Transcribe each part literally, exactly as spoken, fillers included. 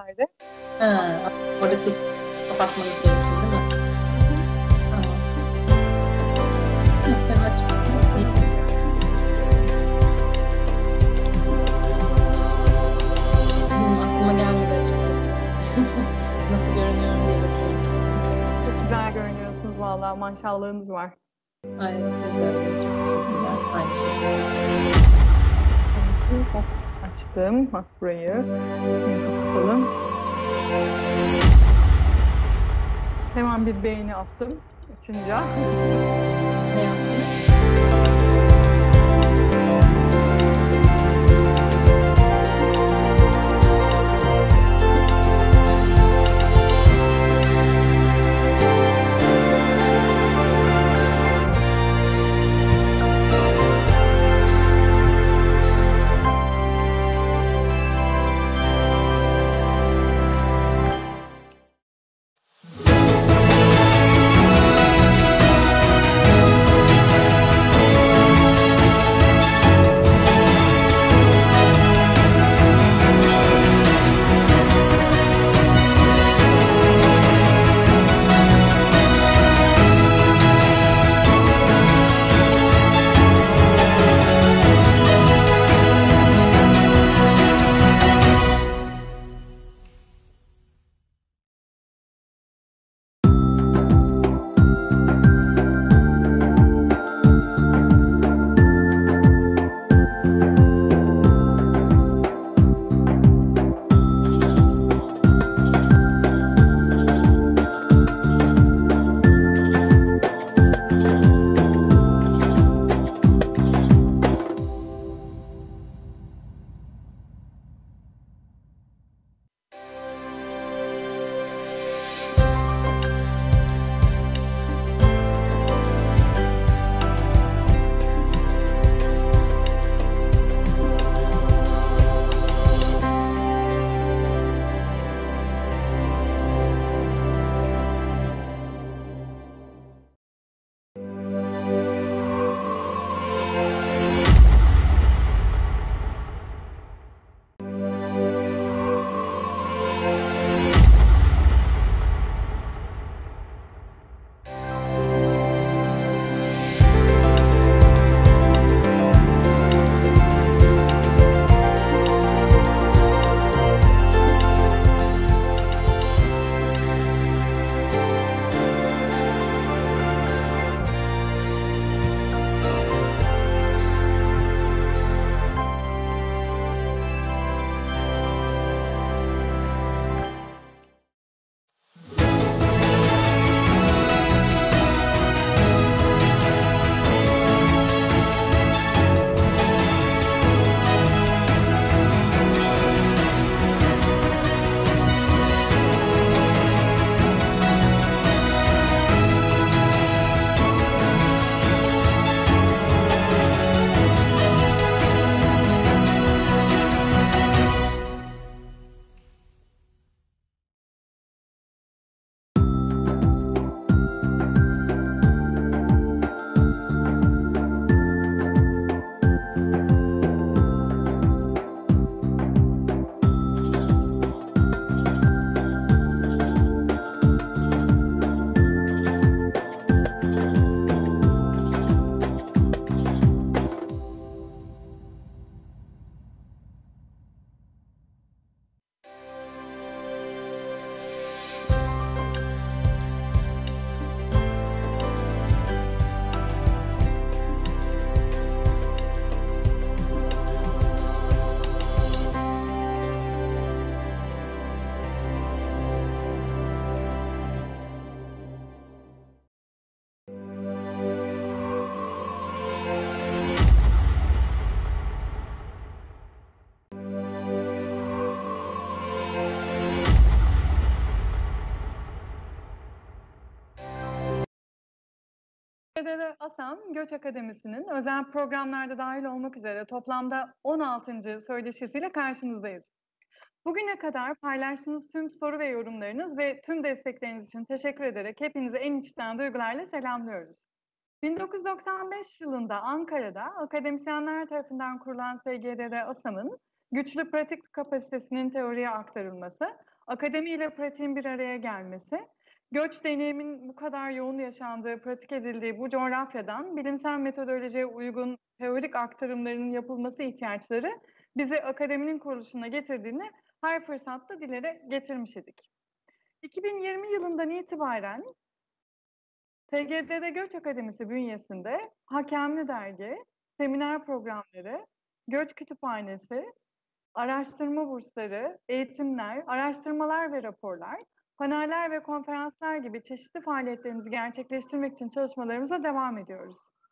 vesaire. Ha, orada ses kapatmanız gerekiyor değil mi? Tamam. Yok, ben açmadım. Benim aklıma gelmedi açıkçası. Nasıl görünüyorum diye bakayım. Çok güzel görünüyorsunuz vallahi, maşallahınız var. Ay, siz de öyle. Çok teşekkürler. Aynı şekilde. Hop, açtım. Bak burayı. Şimdi kapatalım. Hemen bir beğeni attım. Açınca. Ne yaptınız? Federe Asan, Göç Akademisi'nin özel programlarda dahil olmak üzere toplamda on altıncı söyleşisiyle karşınızdayız. Bugüne kadar paylaştığınız tüm soru ve yorumlarınız ve tüm destekleriniz için teşekkür ederek hepinizi en içten duygularla selamlıyoruz. bin dokuz yüz doksan beş yılında Ankara'da akademisyenler tarafından kurulan S G D R Asan'ın güçlü pratik kapasitesinin teoriye aktarılması, Akademi ile pratiğin bir araya gelmesi, göç deneyimin bu kadar yoğun yaşandığı, pratik edildiği bu coğrafyadan bilimsel metodolojiye uygun teorik aktarımların yapılması ihtiyaçları bizi akademinin kuruluşuna getirdiğini her fırsatta dile getirmiş idik. iki bin yirmi yılından itibaren T G D D Göç Akademisi bünyesinde Hakemli Dergi, seminer programları, göç kütüphanesi, araştırma bursları, eğitimler, araştırmalar ve raporlar, paneller ve konferanslar gibi çeşitli faaliyetlerimizi gerçekleştirmek için çalışmalarımıza devam ediyoruz.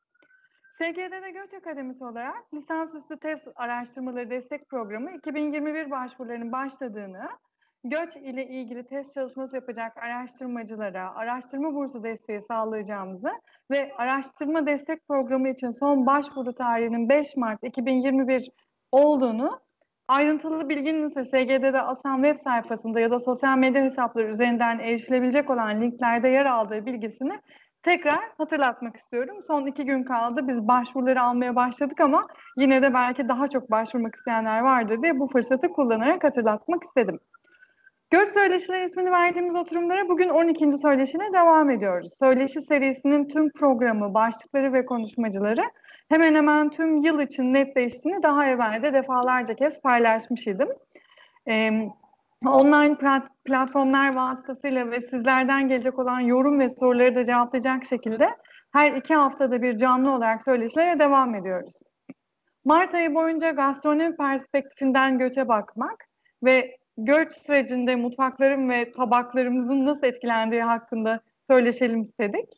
S G D D Göç Akademisi olarak lisansüstü tez araştırmaları destek programı iki bin yirmi bir başvurularının başladığını, göç ile ilgili test çalışması yapacak araştırmacılara araştırma bursu desteği sağlayacağımızı ve araştırma destek programı için son başvuru tarihinin beş Mart iki bin yirmi bir olduğunu, ayrıntılı bilginin ise S G D D ASAM web sayfasında ya da sosyal medya hesapları üzerinden erişilebilecek olan linklerde yer aldığı bilgisini tekrar hatırlatmak istiyorum. Son iki gün kaldı. Biz başvuruları almaya başladık ama yine de belki daha çok başvurmak isteyenler vardır diye bu fırsatı kullanarak hatırlatmak istedim. Göç Söyleşileri ismini verdiğimiz oturumlara bugün on ikinci söyleşine devam ediyoruz. Söyleşi serisinin tüm programı, başlıkları ve konuşmacıları hemen hemen tüm yıl için netleştiğini daha evvel de defalarca kez paylaşmış idim. Ee, online platformlar vasıtasıyla ve sizlerden gelecek olan yorum ve soruları da cevaplayacak şekilde her iki haftada bir canlı olarak söyleşilere devam ediyoruz. Mart ayı boyunca gastronomi perspektifinden göçe bakmak ve göç sürecinde mutfakların ve tabaklarımızın nasıl etkilendiği hakkında söyleşelim istedik.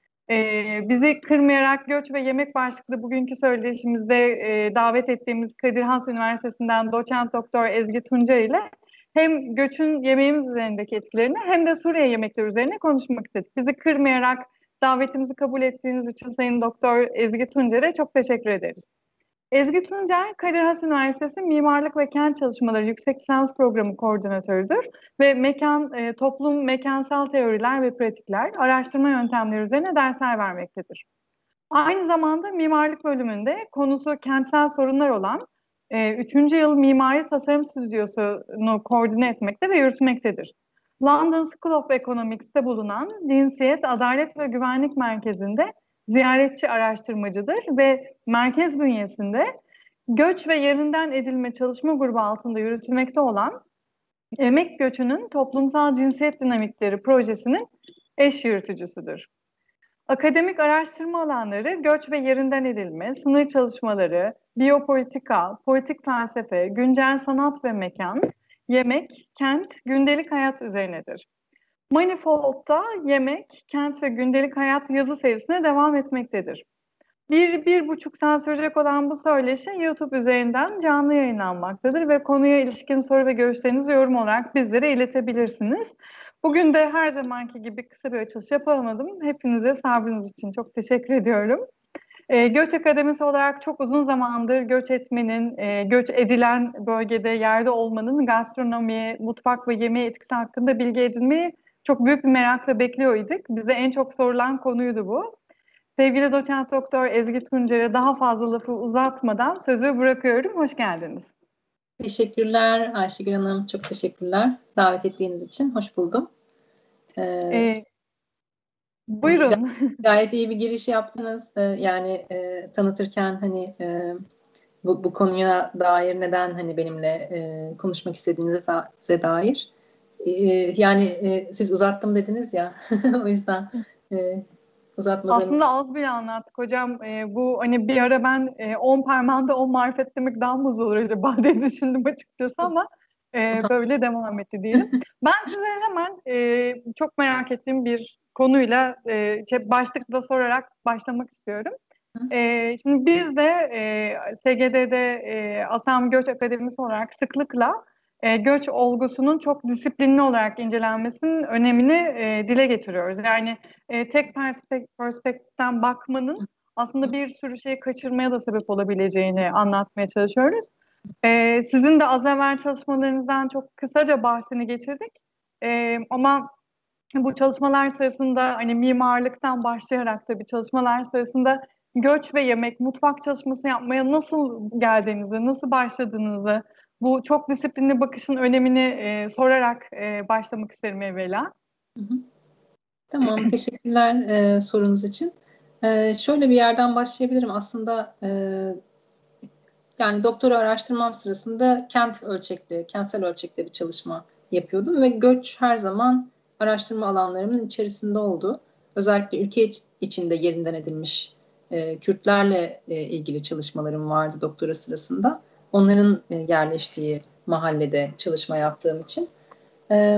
Ee, bizi kırmayarak göç ve yemek başlıklı bugünkü söyleşimizde e, davet ettiğimiz Kadir Has Üniversitesi'nden doçent doktor Ezgi Tunca ile hem göçün yemeğimiz üzerindeki etkilerini hem de Suriye yemekleri üzerine konuşmak istedik. Bizi kırmayarak davetimizi kabul ettiğiniz için Sayın Doktor Ezgi Tuncer'e çok teşekkür ederiz. Ezgi Tuncer, Kadir Has Üniversitesi Mimarlık ve Kent Çalışmaları Yüksek Lisans Programı Koordinatörüdür ve mekan, e, toplum, mekansal teoriler ve pratikler, araştırma yöntemleri üzerine dersler vermektedir. Aynı zamanda mimarlık bölümünde konusu kentsel sorunlar olan e, üçüncü yıl Mimari Tasarım Stüdyosu'nu koordine etmekte ve yürütmektedir. London School of Economics'te bulunan Cinsiyet, Adalet ve Güvenlik Merkezi'nde ziyaretçi araştırmacıdır ve merkez bünyesinde göç ve yerinden edilme çalışma grubu altında yürütülmekte olan emek göçünün toplumsal cinsiyet dinamikleri projesinin eş yürütücüsüdür. Akademik araştırma alanları göç ve yerinden edilme, sınır çalışmaları, biyopolitika, politik felsefe, güncel sanat ve mekan, yemek, kent, gündelik hayat üzerinedir. Manifold'da yemek, kent ve gündelik hayat yazı serisine devam etmektedir. Bir, bir buçuk saat sürecek olan bu söyleşi YouTube üzerinden canlı yayınlanmaktadır ve konuya ilişkin soru ve görüşlerinizi yorum olarak bizlere iletebilirsiniz. Bugün de her zamanki gibi kısa bir açılış yapamadım. Hepinize sabrınız için çok teşekkür ediyorum. E, Göç Akademisi olarak çok uzun zamandır göç etmenin, e, göç edilen bölgede yerde olmanın gastronomiye, mutfak ve yemeğe etkisi hakkında bilgi edinmeyi çok büyük bir merakla bekliyorduk. Bize en çok sorulan konuydu bu. Sevgili doçent doktor Ezgi Tuncer'e daha fazla lafı uzatmadan sözü bırakıyorum. Hoş geldiniz. Teşekkürler Ayşegül Hanım. Çok teşekkürler davet ettiğiniz için. Hoş buldum. Ee, ee, buyurun. Gayet iyi bir giriş yaptınız. Ee, yani e, tanıtırken hani e, bu, bu konuya dair neden hani benimle e, konuşmak istediğinize dair. Ee, yani e, siz uzattım dediniz ya. O yüzden e, uzatmadığınız... Aslında az bile anlattık hocam. E, bu hani bir ara ben e, on parmağında on marifet demek daha mı hızlı olur acaba diye düşündüm açıkçası ama e, böyle devam etti diyelim. Ben size hemen e, çok merak ettiğim bir konuyla e, başlıkla sorarak başlamak istiyorum. E, şimdi biz de e, S G D D e, ASAM Göç Akademisi olarak sıklıkla e, göç olgusunun çok disiplinli olarak incelenmesinin önemini e, dile getiriyoruz. Yani e, tek perspekt perspektiften bakmanın aslında bir sürü şeyi kaçırmaya da sebep olabileceğini anlatmaya çalışıyoruz. E, sizin de az evvel çalışmalarınızdan çok kısaca bahsini geçirdik. E, ama bu çalışmalar sırasında hani mimarlıktan başlayarak tabii çalışmalar sırasında göç ve yemek, mutfak çalışması yapmaya nasıl geldiğinizi, nasıl başladığınızı, bu çok disiplinli bakışın önemini e, sorarak e, başlamak isterim evvela. Hı hı. Tamam, teşekkürler e, sorunuz için. E, şöyle bir yerden başlayabilirim. Aslında e, yani doktora araştırmam sırasında kent ölçekli, kentsel ölçekli bir çalışma yapıyordum ve göç her zaman araştırma alanlarımın içerisinde oldu. Özellikle ülke içinde yerinden edilmiş e, Kürtlerle e, ilgili çalışmalarım vardı doktora sırasında. Onların e, yerleştiği mahallede çalışma yaptığım için. E,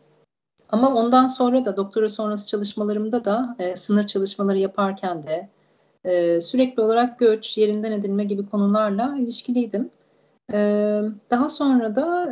Ama ondan sonra da doktora sonrası çalışmalarımda da e, sınır çalışmaları yaparken de e, sürekli olarak göç, yerinden edilme gibi konularla ilişkiliydim. E, Daha sonra da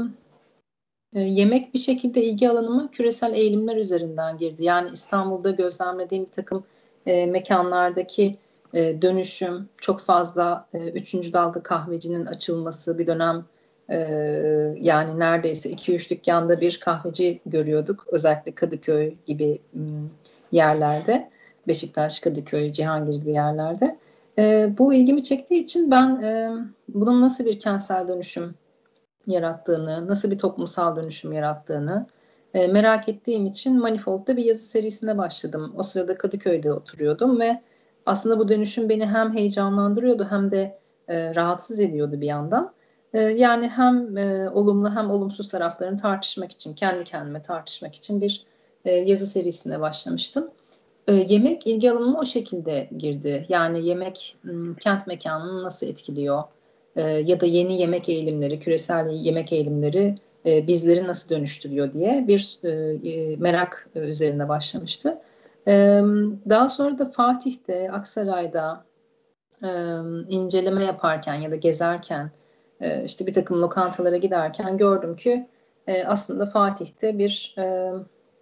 e, e, yemek bir şekilde ilgi alanıma küresel eğilimler üzerinden girdi. Yani İstanbul'da gözlemlediğim bir takım e, mekanlardaki e, dönüşüm, çok fazla e, üçüncü dalga kahvecinin açılması, bir dönem e, yani neredeyse iki üç dükkanda bir kahveci görüyorduk. Özellikle Kadıköy gibi m, yerlerde, Beşiktaş, Kadıköy, Cihangir gibi yerlerde. E, bu ilgimi çektiği için ben e, bunun nasıl bir kentsel dönüşüm yarattığını, nasıl bir toplumsal dönüşüm yarattığını e, merak ettiğim için Manifold'da bir yazı serisine başladım. O sırada Kadıköy'de oturuyordum ve aslında bu dönüşüm beni hem heyecanlandırıyordu hem de e, rahatsız ediyordu bir yandan. E, yani hem e, olumlu hem olumsuz taraflarını tartışmak için, kendi kendime tartışmak için bir e, yazı serisine başlamıştım. E, yemek ilgi alanıma o şekilde girdi. Yani yemek m, kent mekanını nasıl etkiliyor? E, ya da yeni yemek eğilimleri, küresel yemek eğilimleri e, bizleri nasıl dönüştürüyor diye bir e, e, merak üzerine başlamıştı. E, Daha sonra da Fatih'te, Aksaray'da e, inceleme yaparken ya da gezerken e, işte bir takım lokantalara giderken gördüm ki e, aslında Fatih'te bir e,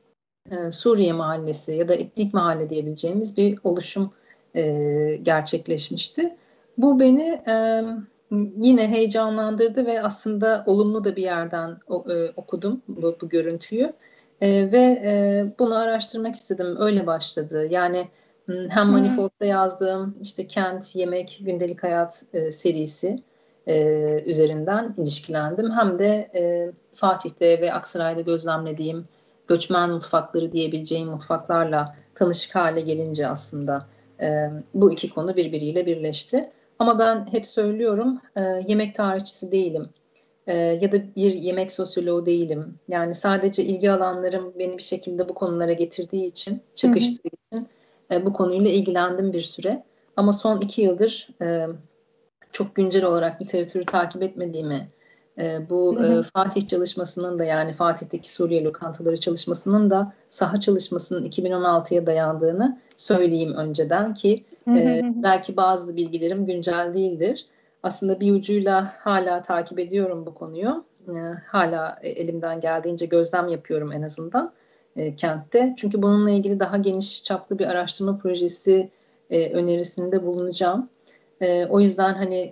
e, Suriye mahallesi ya da etnik mahalle diyebileceğimiz bir oluşum e, gerçekleşmişti. Bu beni e, yine heyecanlandırdı ve aslında olumlu da bir yerden o, e, okudum bu, bu görüntüyü. E, ve e, bunu araştırmak istedim. Öyle başladı. Yani hem Hmm. Manifold'da yazdığım işte kent, yemek, gündelik hayat e, serisi e, üzerinden ilişkilendim. Hem de e, Fatih'te ve Aksaray'da gözlemlediğim göçmen mutfakları diyebileceğim mutfaklarla tanışık hale gelince aslında e, bu iki konu birbiriyle birleşti. Ama ben hep söylüyorum e, yemek tarihçisi değilim e, ya da bir yemek sosyoloğu değilim. Yani sadece ilgi alanlarım beni bir şekilde bu konulara getirdiği için, Hı hı. çakıştığı için e, bu konuyla ilgilendim bir süre. Ama son iki yıldır e, çok güncel olarak literatürü takip etmediğimi, e, Hı bu e, hı. Fatih çalışmasının da yani Fatih'teki Suriye lokantaları çalışmasının da saha çalışmasının iki bin on altıya dayandığını söyleyeyim önceden ki Hı hı. e, Hı hı. belki bazı bilgilerim güncel değildir. Aslında bir ucuyla hala takip ediyorum bu konuyu. E, hala elimden geldiğince gözlem yapıyorum en azından e, kentte. Çünkü bununla ilgili daha geniş çaplı bir araştırma projesi e, önerisinde bulunacağım. E, o yüzden hani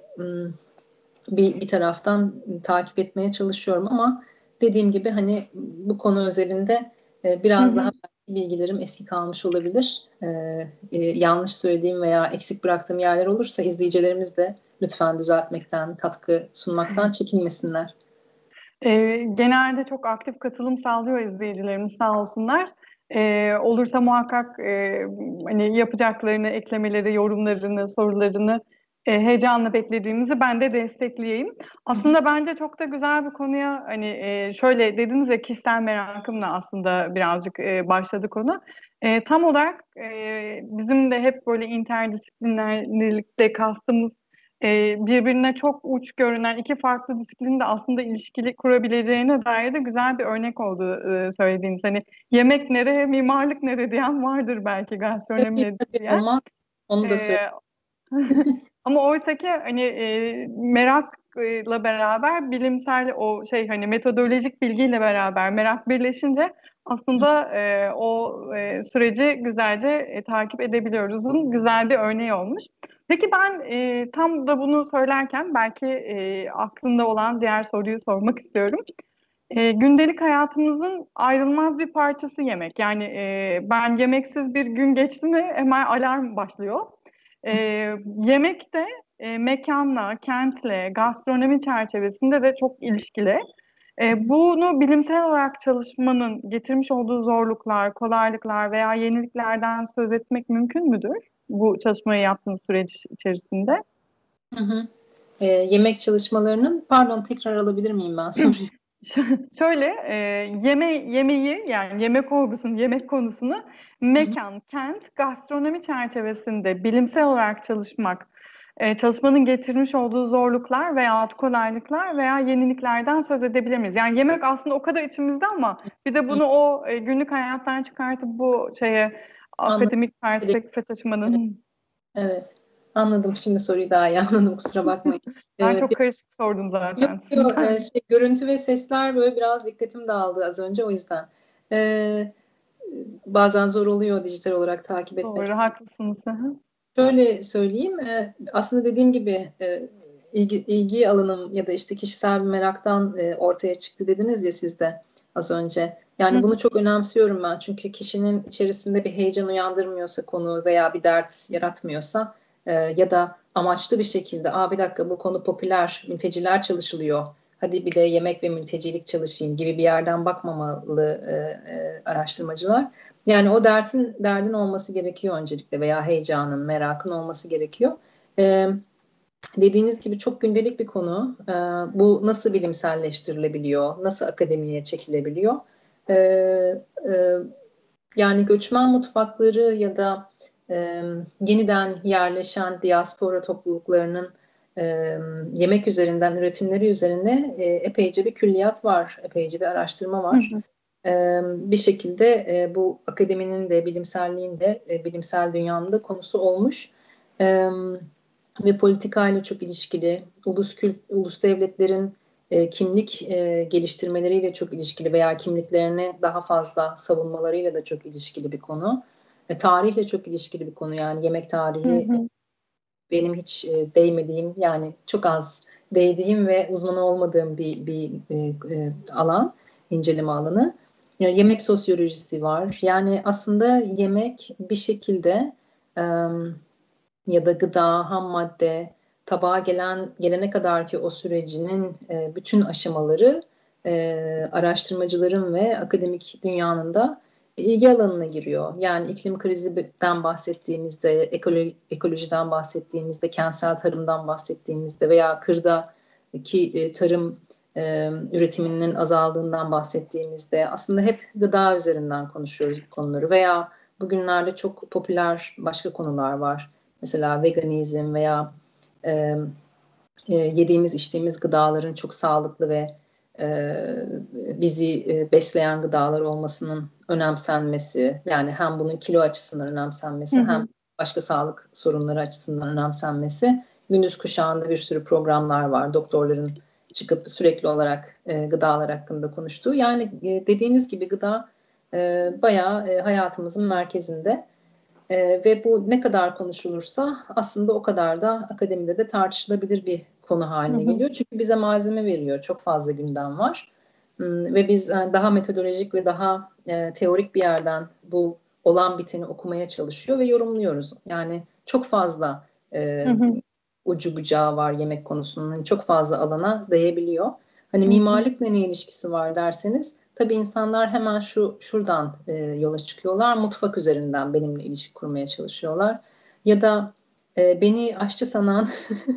bir, bir taraftan takip etmeye çalışıyorum ama dediğim gibi hani bu konu özelinde e, Hı biraz hı. daha bilgilerim eski kalmış olabilir. E, e, yanlış söylediğim veya eksik bıraktığım yerler olursa izleyicilerimiz de lütfen düzeltmekten, katkı sunmaktan çekinmesinler. E, genelde çok aktif katılım sağlıyor izleyicilerimiz sağ olsunlar. E, olursa muhakkak e, hani yapacaklarını, eklemeleri, yorumlarını, sorularını e, heyecanla beklediğimizi ben de destekleyeyim. Aslında bence çok da güzel bir konuya hani e, şöyle dediniz ya kişisel merakımla aslında birazcık e, başladı konu. E, tam olarak e, bizim de hep böyle interdisiplinerlikte kastımız e, birbirine çok uç görünen iki farklı disiplinin de aslında ilişkili kurabileceğine dair de güzel bir örnek oldu e, söylediğiniz. Hani yemek nere, mimarlık nere diyen vardır belki gastronomi Tabii nedir tabii diyen. olmaz. Onu da E, söyle. ama oysa ki hani e, merakla beraber bilimsel o şey hani metodolojik bilgiyle beraber merak birleşince aslında e, o e, süreci güzelce e, takip edebiliyoruz'un güzel bir örneği olmuş. Peki ben e, tam da bunu söylerken belki e, aklında olan diğer soruyu sormak istiyorum. E, gündelik hayatımızın ayrılmaz bir parçası yemek. Yani e, ben yemeksiz bir gün geçti mi hemen alarm başlıyor. E, Yemek de e, mekanla, kentle, gastronomi çerçevesinde de çok ilişkili. E, bunu bilimsel olarak çalışmanın getirmiş olduğu zorluklar, kolaylıklar veya yeniliklerden söz etmek mümkün müdür bu çalışmayı yaptığınız süreç içerisinde? Hı hı. E, yemek çalışmalarının, pardon tekrar alabilir miyim ben soruyu? Şöyle, e, yeme yemeği yani yemek olgusunu, yemek konusunu Hı hı. mekan, kent, gastronomi çerçevesinde bilimsel olarak çalışmak, e, çalışmanın getirmiş olduğu zorluklar veya kolaylıklar veya yeniliklerden söz edebilir miyiz? Yani yemek aslında o kadar içimizde ama bir de Hı. bunu o e, günlük hayattan çıkartıp bu şeye Anladım. akademik perspektife taşımanın Evet. Anladım. Şimdi soruyu daha iyi anladım. Kusura bakmayın. ben E, çok karışık sordum Yok, zaten. yok, e, şey, görüntü ve sesler böyle biraz dikkatim dağıldı az önce, o yüzden. E, Bazen zor oluyor dijital olarak takip etmek. Doğru, haklısınız. Hı hı. Şöyle söyleyeyim, e, aslında dediğim gibi e, ilgi, ilgi alanım ya da işte kişisel bir meraktan e, ortaya çıktı dediniz ya siz de az önce. Hı Yani hı. bunu çok önemsiyorum ben, çünkü kişinin içerisinde bir heyecan uyandırmıyorsa konu veya bir dert yaratmıyorsa e, ya da amaçlı bir şekilde, aa bir dakika bu konu popüler, mülteciler çalışılıyor, hadi bir de yemek ve mültecilik çalışayım gibi bir yerden bakmamalı e, e, araştırmacılar. Yani o derdin derdin olması gerekiyor öncelikle, veya heyecanın, merakın olması gerekiyor. Ee, Dediğiniz gibi çok gündelik bir konu. Ee, bu nasıl bilimselleştirilebiliyor, nasıl akademiye çekilebiliyor? Ee, e, Yani göçmen mutfakları ya da e, yeniden yerleşen diaspora topluluklarının e, yemek üzerinden üretimleri üzerine e, epeyce bir külliyat var, epeyce bir araştırma Hı var. hı. Ee, bir şekilde e, bu akademinin de bilimselliğin de e, bilimsel dünyanın da konusu olmuş. Ee, Ve politikayla çok ilişkili, ulus kült, ulus devletlerin e, kimlik e, geliştirmeleriyle çok ilişkili veya kimliklerini daha fazla savunmalarıyla da çok ilişkili bir konu. E, tarihle çok ilişkili bir konu, yani yemek Hı tarihi hı. benim hiç e, değmediğim, yani çok az değdiğim ve uzmanı olmadığım bir, bir e, e, alan, inceleme alanı. Yani yemek sosyolojisi var. Yani aslında yemek bir şekilde e, ya da gıda, ham madde, tabağa gelen gelene kadar ki o sürecinin e, bütün aşamaları e, araştırmacıların ve akademik dünyanın da ilgi alanına giriyor. Yani iklim krizinden bahsettiğimizde, ekolo ekolojiden bahsettiğimizde, kentsel tarımdan bahsettiğimizde veya kırdaki e, tarım e, üretiminin azaldığından bahsettiğimizde aslında hep gıda üzerinden konuşuyoruz bu konuları. Veya bugünlerde çok popüler başka konular var. Mesela veganizm veya e, e, yediğimiz içtiğimiz gıdaların çok sağlıklı ve e, bizi e, besleyen gıdalar olmasının önemsenmesi, yani hem bunun kilo açısından Hı önemsenmesi hem hı. başka sağlık sorunları açısından önemsenmesi. Gündüz kuşağında bir sürü programlar var. Doktorların çıkıp sürekli olarak e, gıdalar hakkında konuştuğu. Yani e, dediğiniz gibi gıda e, bayağı e, hayatımızın merkezinde. E, ve bu ne kadar konuşulursa aslında o kadar da akademide de tartışılabilir bir konu Hı haline hı. geliyor. Çünkü bize malzeme veriyor. Çok fazla gündem var. Hmm, ve biz e, daha metodolojik ve daha e, teorik bir yerden bu olan biteni okumaya çalışıyor ve yorumluyoruz. Yani çok fazla e, Hı hı. ucu bucağı var yemek konusunun. Hani çok fazla alana değebiliyor. Hani Hı hı. mimarlıkla ne ilişkisi var derseniz, tabii insanlar hemen şu şuradan e, yola çıkıyorlar. Mutfak üzerinden benimle ilişki kurmaya çalışıyorlar. Ya da e, beni aşçı sanan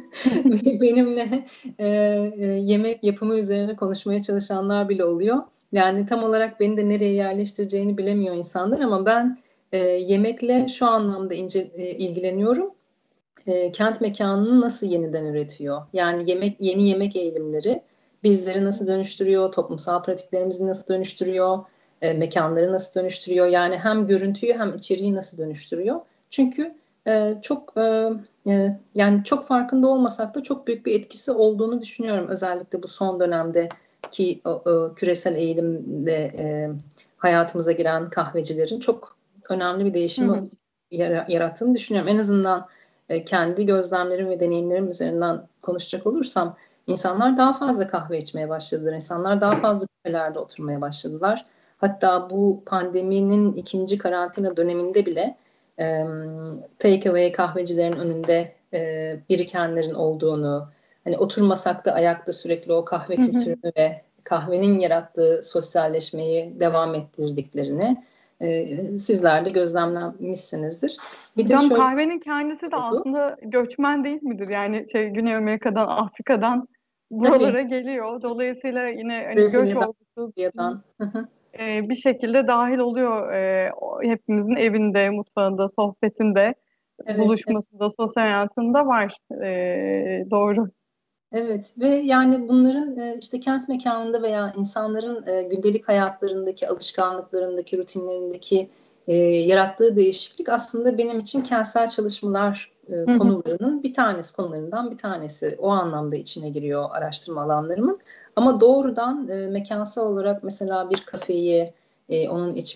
benimle e, e, yemek yapımı üzerine konuşmaya çalışanlar bile oluyor. Yani tam olarak beni de nereye yerleştireceğini bilemiyor insanlar, ama ben e, yemekle şu anlamda ince, e, ilgileniyorum. E, kent mekanını nasıl yeniden üretiyor? Yani yemek, yeni yemek eğilimleri bizleri nasıl dönüştürüyor? Toplumsal pratiklerimizi nasıl dönüştürüyor? E, mekanları nasıl dönüştürüyor? Yani hem görüntüyü hem içeriği nasıl dönüştürüyor? Çünkü e, çok e, e, yani çok farkında olmasak da çok büyük bir etkisi olduğunu düşünüyorum. Özellikle bu son dönemdeki o, o küresel eğilimde e, hayatımıza giren kahvecilerin çok önemli bir Hı değişimi hı. yarattığını düşünüyorum. En azından e, kendi gözlemlerim ve deneyimlerim üzerinden konuşacak olursam, insanlar daha fazla kahve içmeye başladılar. İnsanlar daha fazla kafelerde oturmaya başladılar. Hatta bu pandeminin ikinci karantina döneminde bile e, take away kahvecilerin önünde e, birikenlerin olduğunu, hani oturmasak da ayakta sürekli o kahve kültürünü ve kahvenin yarattığı sosyalleşmeyi devam ettirdiklerini e, sizler de gözlemlemişsinizdir. Bir de Hocam şöyle kahvenin kendisi de oldu. aslında göçmen değil midir? Yani şey, Güney Amerika'dan, Afrika'dan Tabii buralara geliyor. Dolayısıyla yine hani göç Brezilya'dan, olgusu Brezilya'dan. e, bir şekilde dahil oluyor e, o- hepimizin evinde, mutfağında, sohbetinde, Evet, buluşmasında, sosyal hayatında var. E, doğru. evet ve yani bunların e, işte kent mekanında veya insanların e, gündelik hayatlarındaki alışkanlıklarındaki, rutinlerindeki e, yarattığı değişiklik aslında benim için kentsel çalışmalar e, Hı hı, konularının bir tanesi, konularından bir tanesi. O anlamda içine giriyor araştırma alanlarımın. Ama doğrudan e, mekansal olarak mesela bir kafeyi, e, onun iç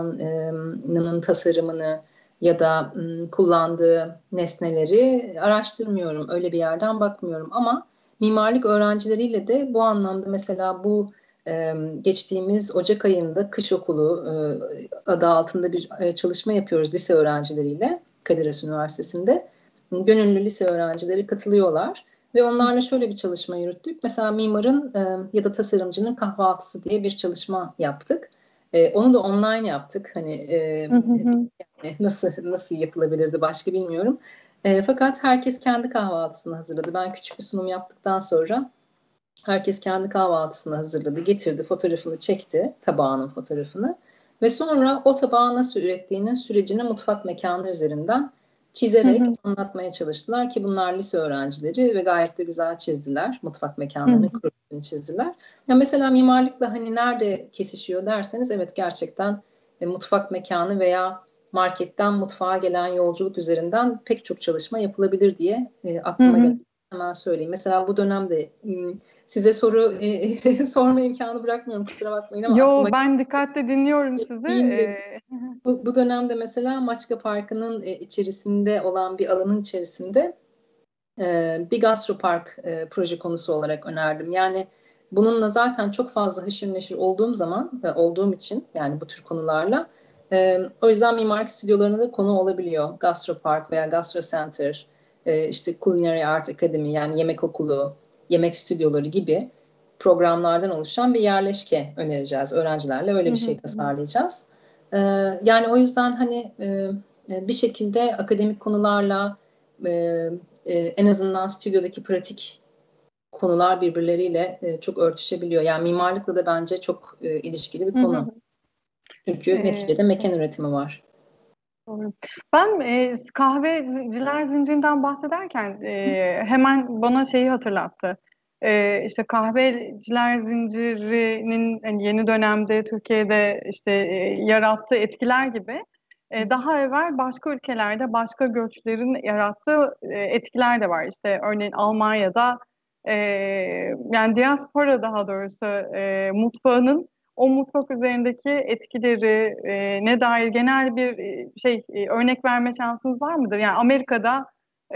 mekanının tasarımını ya da m, kullandığı nesneleri araştırmıyorum. Öyle bir yerden bakmıyorum ama mimarlık öğrencileriyle de bu anlamda mesela bu e, geçtiğimiz Ocak ayında kış okulu e, adı altında bir e, çalışma yapıyoruz lise öğrencileriyle Kadir Has Üniversitesi'nde. Gönüllü lise öğrencileri katılıyorlar ve onlarla şöyle bir çalışma yürüttük. Mesela mimarın e, ya da tasarımcının kahvaltısı diye bir çalışma yaptık. E, onu da online yaptık. Hani e, hı hı, hı. nasıl nasıl yapılabilirdi başka bilmiyorum. E, fakat herkes kendi kahvaltısını hazırladı. Ben küçük bir sunum yaptıktan sonra herkes kendi kahvaltısını hazırladı, getirdi, fotoğrafını çekti, tabağının fotoğrafını ve sonra o tabağı nasıl ürettiğinin sürecini mutfak mekanı üzerinden Hı çizerek hı, anlatmaya çalıştılar ki bunlar lise öğrencileri ve gayet de güzel çizdiler. Mutfak hı hı. mekanlarının kurulumunu çizdiler. Ya mesela mimarlıkla hani nerede kesişiyor derseniz evet gerçekten e, mutfak mekanı veya marketten mutfağa gelen yolculuk üzerinden pek çok çalışma yapılabilir diye e, Hı aklıma gelen hı. hemen söyleyeyim. Mesela bu dönemde size soru e, sorma imkanı bırakmıyorum kusura bakmayın ama Yo, aklıma ben dikkatle dinliyorum sizi. geldiğim dedi. E, Bu, bu dönemde mesela Maçka Parkı'nın e, içerisinde olan bir alanın içerisinde e, bir gastropark e, proje konusu olarak önerdim. Yani bununla zaten çok fazla haşır neşir olduğum zaman e, olduğum için yani bu tür konularla e, o yüzden mimarlık stüdyolarına da konu olabiliyor. Gastropark veya Gastro Center, e, işte Culinary Art Academy yani yemek okulu, yemek stüdyoları gibi programlardan oluşan bir yerleşke önereceğiz. Öğrencilerle öyle hı bir hı, şey tasarlayacağız. E, yani o yüzden hani e, bir şekilde akademik konularla e, e, en azından stüdyodaki pratik konular birbirleriyle e, çok örtüşebiliyor. Yani mimarlıkla da bence çok e, ilişkili bir hı hı, konu. hı. Çünkü E, neticede mekan üretimi var. Doğru. Ben e, kahveciler zincirinden bahsederken e, hemen bana şeyi hatırlattı. E, işte kahveciler zincirinin hani yeni dönemde Türkiye'de işte e, yarattığı etkiler gibi e, daha evvel başka ülkelerde başka göçlerin yarattığı e, etkiler de var. İşte örneğin Almanya'da e, yani diaspora daha doğrusu e, mutfağının o mutfak üzerindeki etkileri e, ne dair genel bir e, şey e, örnek verme şansınız var mıdır? Yani Amerika'da e,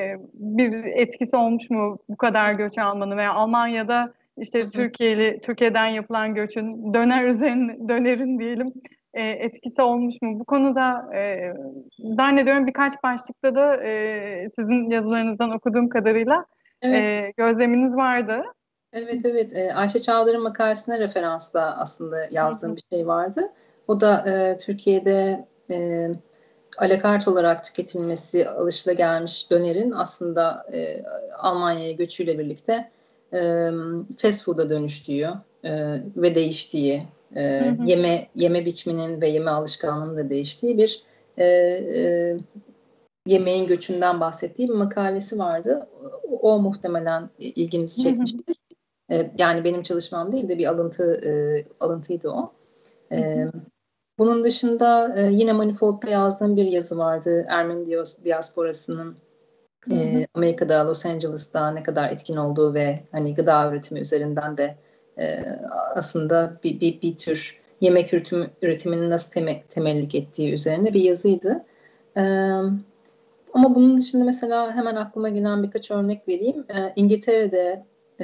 bir etkisi olmuş mu bu kadar göç almanın veya Almanya'da Hı işte hı. Türkiye'li Türkiye'den yapılan göçün döner üzerine dönerin diyelim e, etkisi olmuş mu? Bu konuda e, zannediyorum birkaç başlıkta da e, sizin yazılarınızdan okuduğum kadarıyla Evet, e, gözleminiz vardı. evet, evet. E, Ayşe Çağlar'ın makalesine referansla aslında Hı yazdığım hı, bir şey vardı. O da e, Türkiye'de e, alakart olarak tüketilmesi alışılagelmiş dönerin aslında e, Almanya'ya göçüyle birlikte e, fast food'a dönüştüğü e, ve değiştiği, hı e, hı, yeme yeme biçiminin ve yeme alışkanlığının da değiştiği bir e, e, yemeğin göçünden bahsettiği bir makalesi vardı. O, o muhtemelen ilginizi hı hı, çekmiştir. E, yani benim çalışmam değil de bir alıntı e, alıntıydı o. hı E, hı, bunun dışında e, yine Manifold'da yazdığım bir yazı vardı. Ermeni diyos- diasporasının hı hı. e, Amerika'da, Los Angeles'ta ne kadar etkin olduğu ve hani gıda üretimi üzerinden de e, aslında bir, bir, bir tür yemek üretim, üretiminin nasıl teme, temellik ettiği üzerine bir yazıydı. E, ama bunun dışında mesela hemen aklıma gelen birkaç örnek vereyim. E, İngiltere'de e,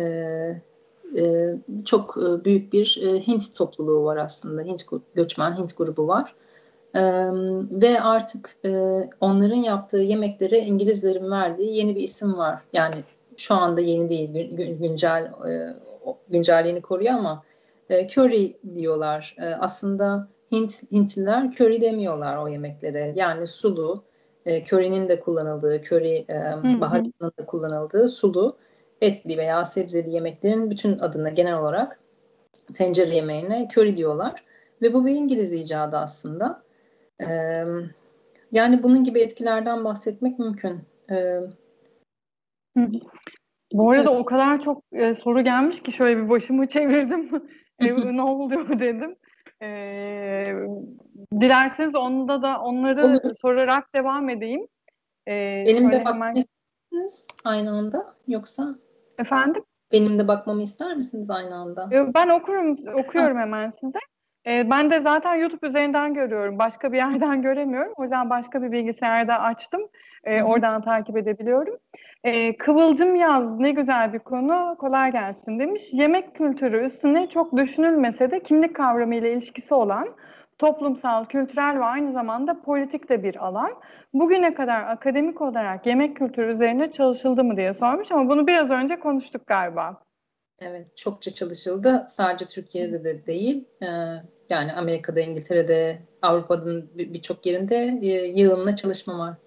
e, çok e, büyük bir e, Hint topluluğu var aslında. Hint göçmen Hint grubu var. Ee, ve artık e, onların yaptığı yemeklere İngilizlerin verdiği yeni bir isim var. Yani şu anda yeni değil, gün, güncel e, güncelliğini koruyor ama e, curry diyorlar. E, aslında Hint Hintliler curry demiyorlar o yemeklere. Yani sulu, e, curry'nin de kullanıldığı, curry e, Hı hı. baharatının da kullanıldığı sulu, etli veya sebzeli yemeklerin bütün adına genel olarak tencere yemeğine curry diyorlar. Ve bu bir İngiliz icadı aslında. Ee, yani bunun gibi etkilerden bahsetmek mümkün. Ee, Hı hı. Bu evet. arada o kadar çok e, soru gelmiş ki şöyle bir başımı çevirdim. E, ne oluyor dedim. E, dilerseniz onda da Olur. onları sorarak devam edeyim. E, Benim de şöyle bakmamı hemen ister misiniz aynı anda? Yoksa efendim. benim de bakmamı ister misiniz aynı anda? E, Ben okurum, Ha, okuyorum hemen size. E, ben de zaten YouTube üzerinden görüyorum. Başka bir yerden göremiyorum. O yüzden başka bir bilgisayarda açtım. hı E, hı. oradan takip edebiliyorum. E, Kıvılcım yaz ne güzel bir konu. Kolay gelsin demiş. Yemek kültürü üstüne çok düşünülmese de kimlik kavramı ile ilişkisi olan toplumsal, kültürel ve aynı zamanda politik de bir alan. Bugüne kadar akademik olarak yemek kültürü üzerine çalışıldı mı diye sormuş ama bunu biraz önce konuştuk galiba. Evet, çokça çalışıldı. Sadece Türkiye'de de değil. Ee, yani Amerika'da, İngiltere'de, Avrupa'nın bir- birçok yerinde e, yığınla çalışma var.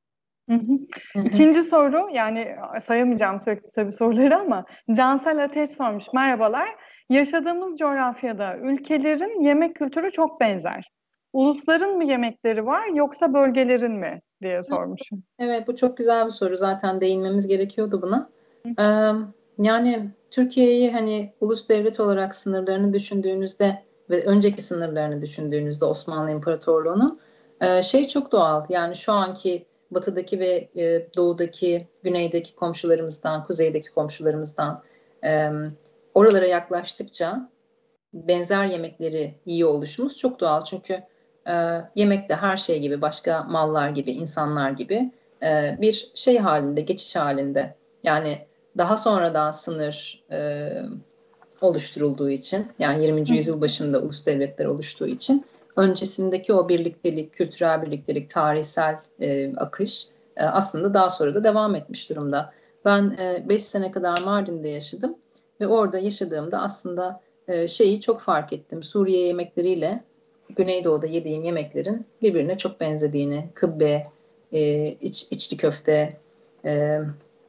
Hı hı. Hı hı. İkinci soru, yani sayamayacağım sürekli tabii soruları ama Cansel Ateş sormuş. Merhabalar. Yaşadığımız coğrafyada ülkelerin yemek kültürü çok benzer. Ulusların mı yemekleri var yoksa bölgelerin mi diye sormuşum. Evet, bu çok güzel bir soru. Zaten değinmemiz gerekiyordu buna. Ee, yani Türkiye'yi hani ulus devlet olarak sınırlarını düşündüğünüzde ve önceki sınırlarını düşündüğünüzde Osmanlı İmparatorluğu'nun e, şey çok doğal. Yani şu anki batıdaki ve e, doğudaki, güneydeki komşularımızdan, kuzeydeki komşularımızdan e, oralara yaklaştıkça benzer yemekleri yiyor oluşumuz çok doğal. Çünkü e, yemek de her şey gibi, başka mallar gibi, insanlar gibi e, bir şey halinde, geçiş halinde. Yani daha sonradan sınır e, oluşturulduğu için, yani yirminci yüzyıl başında ulus devletler oluştuğu için öncesindeki o birliktelik, kültürel birliktelik, tarihsel e, akış e, aslında daha sonra da devam etmiş durumda. Ben beş sene kadar Mardin'de yaşadım ve orada yaşadığımda aslında e, şeyi çok fark ettim. Suriye yemekleriyle Güneydoğu'da yediğim yemeklerin birbirine çok benzediğini, kıbbe, e, iç, içli köfte e,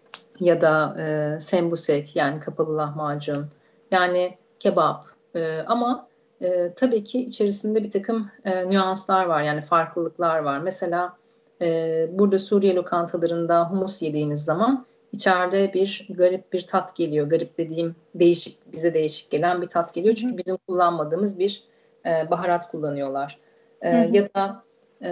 ya da e, sembusek yani kapalı lahmacun yani kebap e, ama e, tabii ki içerisinde bir takım e, nüanslar var yani farklılıklar var. Mesela e, burada Suriye lokantalarında humus yediğiniz zaman içeride bir garip bir tat geliyor. Garip dediğim değişik, bize değişik gelen bir tat Hı geliyor. hı, Çünkü bizim kullanmadığımız bir e, baharat kullanıyorlar. E, hı hı, ya da e,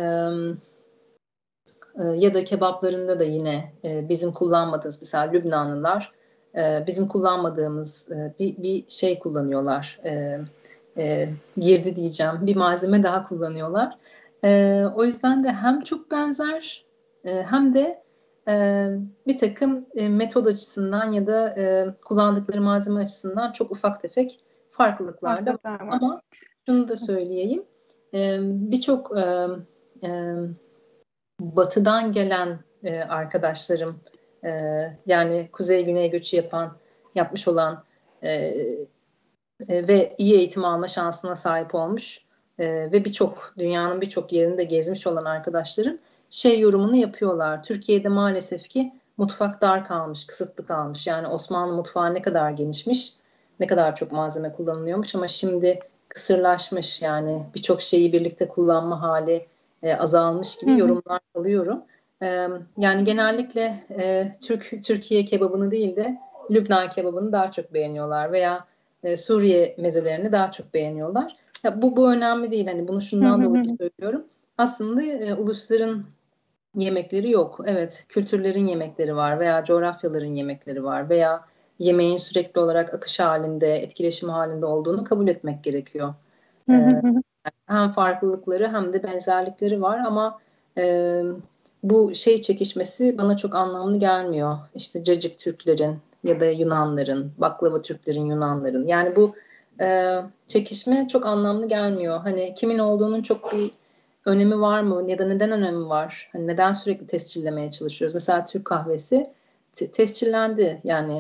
e, ya da kebaplarında da yine e, bizim kullanmadığımız mesela Lübnanlılar e, bizim kullanmadığımız e, bir, bir şey kullanıyorlar. E, e, girdi diyeceğim. Bir malzeme daha kullanıyorlar. E, o yüzden de hem çok benzer e, hem de e, bir takım e, metod açısından ya da e, kullandıkları malzeme açısından çok ufak tefek farklılıklar da var. farklılıklar var. Ama şunu da söyleyeyim. E, birçok e, e, batıdan gelen e, arkadaşlarım e, yani kuzey güney göçü yapan yapmış olan e, e, ve iyi eğitim alma şansına sahip olmuş e, ve birçok dünyanın birçok yerinde gezmiş olan arkadaşlarım şey yorumunu yapıyorlar. Türkiye'de maalesef ki mutfak dar kalmış, kısıtlı kalmış. Yani Osmanlı mutfağı ne kadar genişmiş, ne kadar çok malzeme kullanılıyormuş ama şimdi kısırlaşmış yani birçok şeyi birlikte kullanma hali e, azalmış Hı gibi hı, yorumlar alıyorum. E, yani genellikle e, Türk Türkiye kebabını değil de Lübnan kebabını daha çok beğeniyorlar veya e, Suriye mezelerini daha çok beğeniyorlar. Ya bu bu önemli değil. Hani bunu hı şundan hı, dolayı hı söylüyorum. Aslında e, ulusların yemekleri yok. Evet, kültürlerin yemekleri var veya coğrafyaların yemekleri var veya yemeğin sürekli olarak akış halinde, etkileşim halinde olduğunu kabul etmek gerekiyor. hı, hı E, hı. hem farklılıkları hem de benzerlikleri var ama e, bu şey çekişmesi bana çok anlamlı gelmiyor. İşte cacık Türklerin ya da Yunanların, baklava Türklerin, Yunanların. Yani bu e, çekişme çok anlamlı gelmiyor. Hani kimin olduğunun çok bir önemi var mı ya da neden önemi var? Hani neden sürekli tescillemeye çalışıyoruz? Mesela Türk kahvesi te- tescillendi yani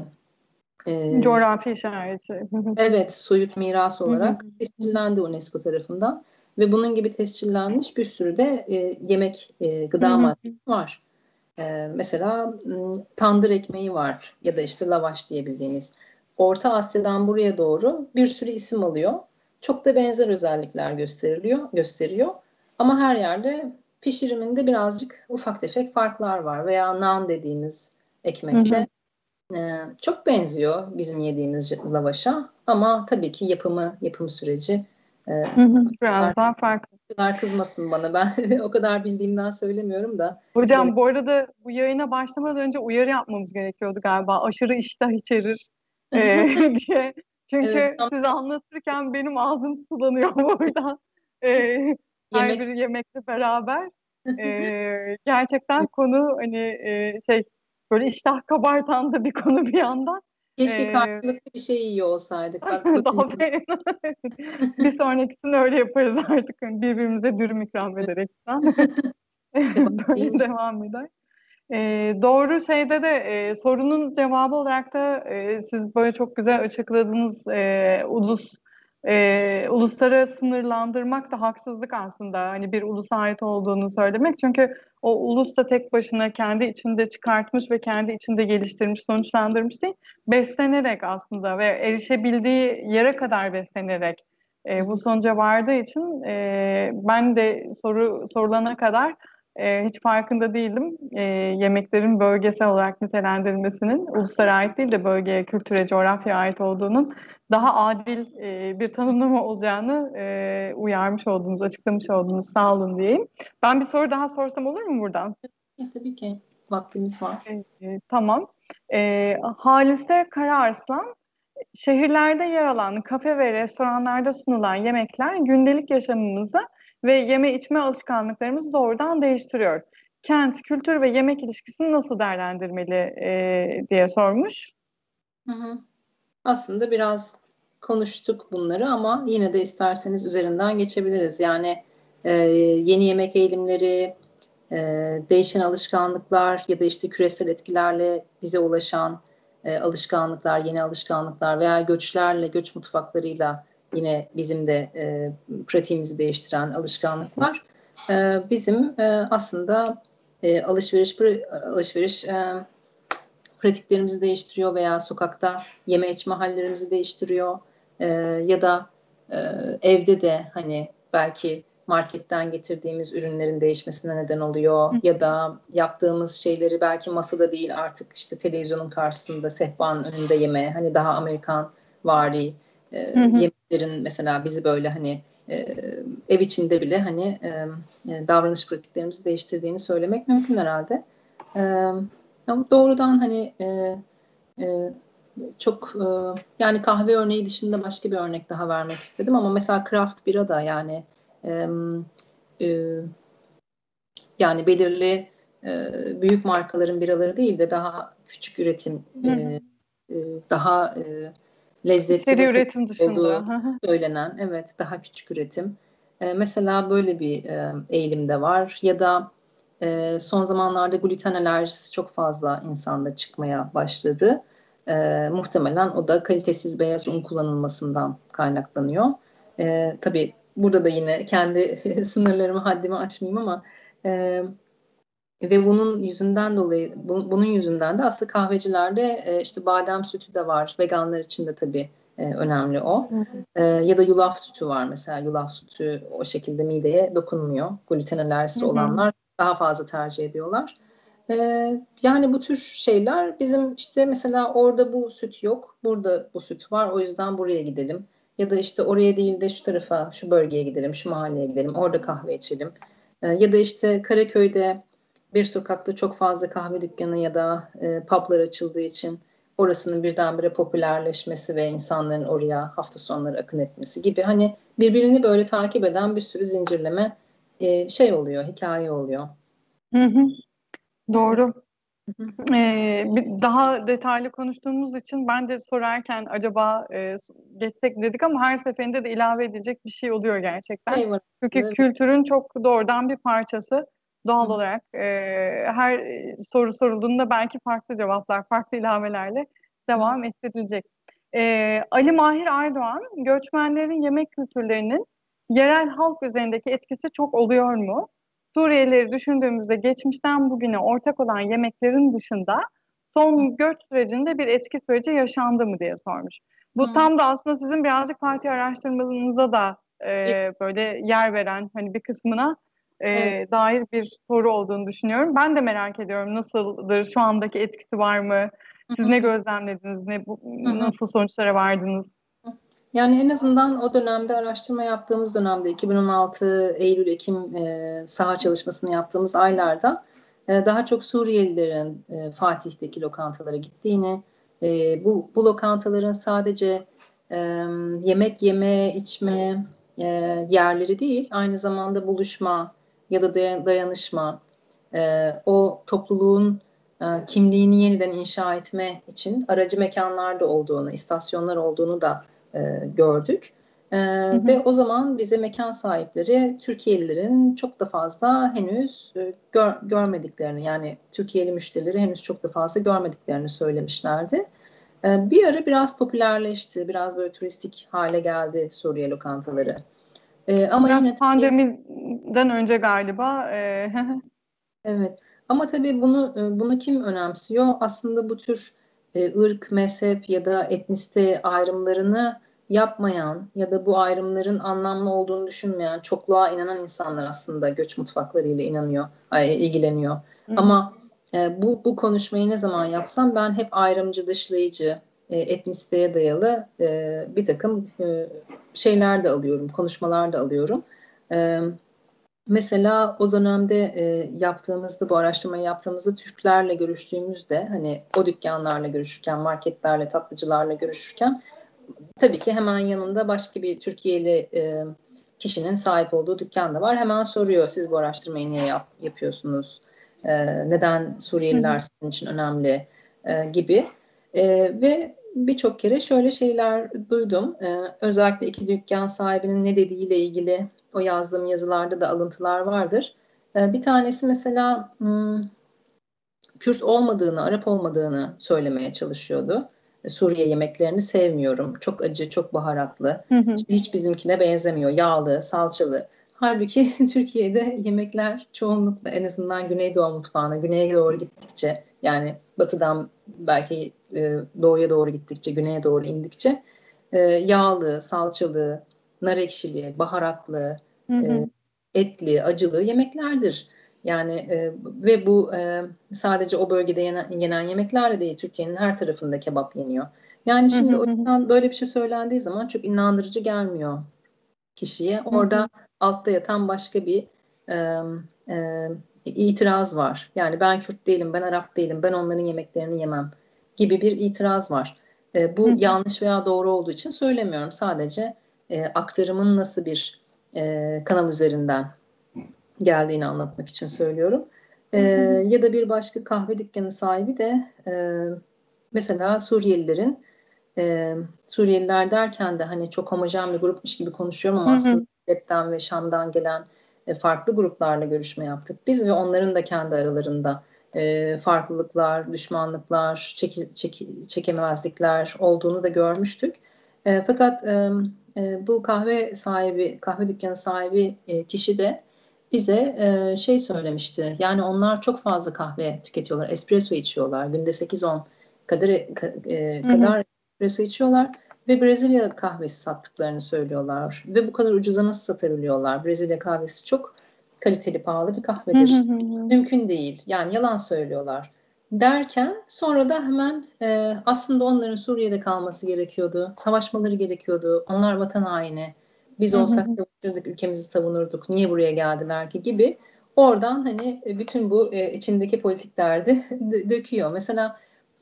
e, Coğrafi işareti. evet, soyut miras Hı hı. olarak tescillendi UNESCO tarafından ve bunun gibi tescillenmiş bir sürü de e, yemek, e, Hı gıda hı. maddesi var. E, mesela m, tandır ekmeği var ya da işte lavaş diyebildiğimiz. Orta Asya'dan buraya doğru bir sürü isim alıyor. Çok da benzer özellikler gösteriliyor, gösteriyor. Ama her yerde pişiriminde birazcık ufak tefek farklar var. Veya naan dediğimiz Hı hı. ekmekte ee, çok benziyor bizim yediğimiz lavaşa ama tabii ki yapımı, yapım süreci. E, Hı hı. Biraz daha farklı. Arkadaşlar kızmasın bana, ben o kadar bildiğimden söylemiyorum da. Gene Hocam bu arada bu yayına başlamadan önce uyarı yapmamız gerekiyordu galiba. Aşırı iştah içerir e, diye. evet, Çünkü tam siz anlatırken benim ağzım sulanıyor burada. E, her yemek bir yemekle beraber. E, gerçekten konu hani e, şey böyle iştah kabartan da bir konu bir yandan. keşke E, karşılıklı bir şey yiyor olsaydık. Bak bakın. daha be- bir sonrakisini öyle yaparız artık. Hani birbirimize dürüm ikram ederek falan. Kebap Böyle deyince devam eder. Ee, doğru şeyde de e, sorunun cevabı olarak da e, siz böyle çok güzel açıkladınız. E, ulus e, ulusları sınırlandırmak da haksızlık aslında. Hani bir ulusa ait olduğunu söylemek. Çünkü o ulus da tek başına kendi içinde çıkartmış ve kendi içinde geliştirmiş, sonuçlandırmış değil. Beslenerek aslında ve erişebildiği yere kadar beslenerek e, bu sonuca vardığı için e, ben de soru sorulana kadar e, hiç farkında değildim. E, yemeklerin bölgesel olarak nitelendirilmesinin uluslara ait değil de bölgeye, kültüre, coğrafyaya ait olduğunun daha adil e, bir tanımlama olacağını e, uyarmış oldunuz, açıklamış oldunuz. Sağ olun diyeyim. Ben bir soru daha sorsam olur mu buradan? e, tabii ki vaktimiz var. E, e, tamam. E, Halise Karaarslan, şehirlerde yer alan kafe ve restoranlarda sunulan yemekler gündelik yaşamımızı ve yeme içme alışkanlıklarımızı doğrudan değiştiriyor. Kent, kültür ve yemek ilişkisini nasıl değerlendirmeli e, diye sormuş. Hı hı. Aslında biraz konuştuk bunları ama yine de isterseniz üzerinden geçebiliriz. Yani e, yeni yemek eğilimleri, e, değişen alışkanlıklar ya da işte küresel etkilerle bize ulaşan e, alışkanlıklar, yeni alışkanlıklar veya göçlerle, göç mutfaklarıyla yine bizim de e, pratiğimizi değiştiren alışkanlıklar e, bizim e, aslında e, alışveriş alışveriş e, pratiklerimizi değiştiriyor veya sokakta yeme içme hallerimizi değiştiriyor. E, ya da e, evde de hani belki marketten getirdiğimiz ürünlerin değişmesine neden oluyor ya da yaptığımız şeyleri belki masada değil artık işte televizyonun karşısında sehpanın önünde yeme, hani daha Amerikan vari e, Hı hı. yemeklerin mesela bizi böyle hani e, ev içinde bile hani e, davranış pratiklerimizi değiştirdiğini söylemek mümkün herhalde. E, ama doğrudan hani e, e, çok e, yani kahve örneği dışında başka bir örnek daha vermek istedim ama mesela craft bira da yani e, e, yani belirli e, büyük markaların biraları değil de daha küçük üretim Hı e, hı. e, daha e, lezzetli Seri ve kaliteli üretim dışında. olduğu Hı hı. söylenen, evet, daha küçük üretim. E, mesela böyle bir e, eğilim de var ya da e, son zamanlarda gluten alerjisi çok fazla insanda çıkmaya başladı. E, muhtemelen o da kalitesiz beyaz un kullanılmasından kaynaklanıyor. E, tabii burada da yine kendi sınırlarımı, haddimi aşmayayım ama e, ve bunun yüzünden dolayı bu- bunun yüzünden de aslında kahvecilerde e, işte badem sütü de var. Veganlar için de tabii e, önemli o. Hı hı. E, ya da yulaf sütü var mesela. Yulaf sütü o şekilde mideye dokunmuyor. Gluten Hı alerjisi hı. olanlar daha fazla tercih ediyorlar. E, yani bu tür şeyler bizim işte mesela orada bu süt yok, burada bu süt var. O yüzden buraya gidelim. Ya da işte oraya değil de şu tarafa, şu bölgeye gidelim, şu mahalleye gidelim, orada kahve içelim. E, ya da işte Karaköy'de bir sokakta çok fazla kahve dükkanı ya da e, publar açıldığı için orasının birdenbire popülerleşmesi ve insanların oraya hafta sonları akın etmesi gibi hani birbirini böyle takip eden bir sürü zincirleme e, şey oluyor, hikaye oluyor. Hı hı. Evet. Doğru. Ee, bir- daha detaylı konuştuğumuz için ben de sorarken acaba e, geçsek dedik ama her seferinde de ilave edilecek bir şey oluyor gerçekten. Şey var Çünkü aslında. kültürün çok doğrudan bir parçası. Hı Doğal hı. olarak e, her soru sorulduğunda belki farklı cevaplar, farklı ilavelerle devam ettirilecek. Ee, Ali Mahir Aydoğan, göçmenlerin yemek kültürlerinin yerel halk üzerindeki etkisi çok oluyor mu? Suriyelileri düşündüğümüzde geçmişten bugüne ortak olan yemeklerin dışında son göç sürecinde bir etki süreci yaşandı mı diye sormuş. Bu Hı. tam da aslında sizin birazcık parti araştırmanızda da Bir- e, böyle yer veren hani bir kısmına e, Evet. dair bir soru olduğunu düşünüyorum. Ben de merak ediyorum, nasıldır, şu andaki etkisi var mı? Hı Siz ne hı. gözlemlediniz, ne bu, Hı hı. nasıl sonuçlara vardınız? Yani en azından o dönemde araştırma yaptığımız dönemde iki bin on altı Eylül-Ekim e, saha çalışmasını yaptığımız aylarda e, daha çok Suriyelilerin e, Fatih'teki lokantalara gittiğini, e, bu, bu lokantaların sadece e, yemek yeme, içme e, yerleri değil, aynı zamanda buluşma ya da dayan- dayanışma, e, o topluluğun e, kimliğini yeniden inşa etme için aracı mekanlarda olduğunu, istasyonlar olduğunu da e, gördük. E, Hı hı. ve o zaman bize mekan sahipleri Türkiye'lilerin çok da fazla henüz e, gör, görmediklerini, yani Türkiye'li müşterileri henüz çok da fazla görmediklerini söylemişlerdi. E, bir ara biraz popülerleşti, biraz böyle turistik hale geldi Suriye lokantaları. E, ama Biraz yine tabii, pandemiden önce galiba. E, evet. Ama tabii bunu e, bunu kim önemsiyor? Aslında bu tür e, ırk, mezhep ya da etnisite ayrımlarını yapmayan ya da bu ayrımların anlamlı olduğunu düşünmeyen, çokluğa inanan insanlar aslında göç mutfaklarıyla inanıyor, ay, ilgileniyor. Hı hı. Ama e, bu bu konuşmayı ne zaman yapsam ben hep ayrımcı, dışlayıcı, e, etnisiteye dayalı e, bir takım e, şeyler de alıyorum, konuşmalar da alıyorum. E, Mesela o dönemde e, yaptığımızda, bu araştırmayı yaptığımızda Türklerle görüştüğümüzde, hani o dükkanlarla görüşürken, marketlerle, tatlıcılarla görüşürken tabii ki hemen yanında başka bir Türkiye'li e, kişinin sahip olduğu dükkan da var. Hemen soruyor, siz bu araştırmayı niye yap, yapıyorsunuz? E, neden Hı hı. Suriyeliler sizin için önemli? E, gibi. E, ve birçok kere şöyle şeyler duydum. E, özellikle iki dükkan sahibinin ne dediğiyle ilgili o yazdığım yazılarda da alıntılar vardır. E, bir tanesi mesela hmm, Kürt olmadığını, Arap olmadığını söylemeye çalışıyordu. E, Suriye yemeklerini sevmiyorum. Çok acı, çok baharatlı. Hı hı. İşte hiç bizimkine benzemiyor. Yağlı, salçalı. Halbuki Türkiye'de yemekler çoğunlukla, en azından Güneydoğu mutfağına, güneye doğru gittikçe, yani batıdan belki e, doğuya doğru gittikçe, güneye doğru indikçe e, yağlı, salçalı, nar ekşili, baharatlı, Hı e, hı. etli, acılı yemeklerdir. Yani e, ve bu e, sadece o bölgede yenen, yenen yemekler de değil, Türkiye'nin her tarafında kebap yeniyor. Yani Hı hı. şimdi o Hı hı. yüzden böyle bir şey söylendiği zaman çok inandırıcı gelmiyor kişiye. Hı Orada hı. altta yatan başka bir e, e, itiraz var. Yani ben Kürt değilim, ben Arap değilim, ben onların yemeklerini yemem gibi bir itiraz var. E, Hı bu hı. yanlış veya doğru olduğu için söylemiyorum. Sadece e, aktarımın nasıl bir e, kanal üzerinden geldiğini anlatmak için söylüyorum. E, Hı hı. ya da bir başka kahve dükkanı sahibi de e, mesela Suriyelilerin, e, Suriyeliler derken de hani çok homojen bir grupmuş gibi konuşuyorum Hı ama aslında hı. Halep'ten ve Şam'dan gelen e, farklı gruplarla görüşme yaptık. Biz ve onların da kendi aralarında e, farklılıklar, düşmanlıklar, çeki, çeki, çekememezlikler olduğunu da görmüştük. E, fakat e, e, bu kahve sahibi, kahve dükkanı sahibi e, kişi de bize e, şey söylemişti. Yani onlar çok fazla kahve tüketiyorlar, espresso içiyorlar. Günde sekiz on kadar e, Hı hı. kadar espresso içiyorlar ve Brezilya kahvesi sattıklarını söylüyorlar. Ve bu kadar ucuza nasıl satabiliyorlar? Brezilya kahvesi çok kaliteli, pahalı bir Hı hı. kahvedir. Hı hı. Mümkün değil. Yani yalan söylüyorlar. Derken sonra da hemen e, aslında onların Suriye'de kalması gerekiyordu. Savaşmaları gerekiyordu. Onlar vatan haini. Biz Hı olsak hı. savaşırdık, ülkemizi savunurduk. Niye buraya geldiler ki gibi. Oradan hani bütün bu e, içindeki politik derdi döküyor. Mesela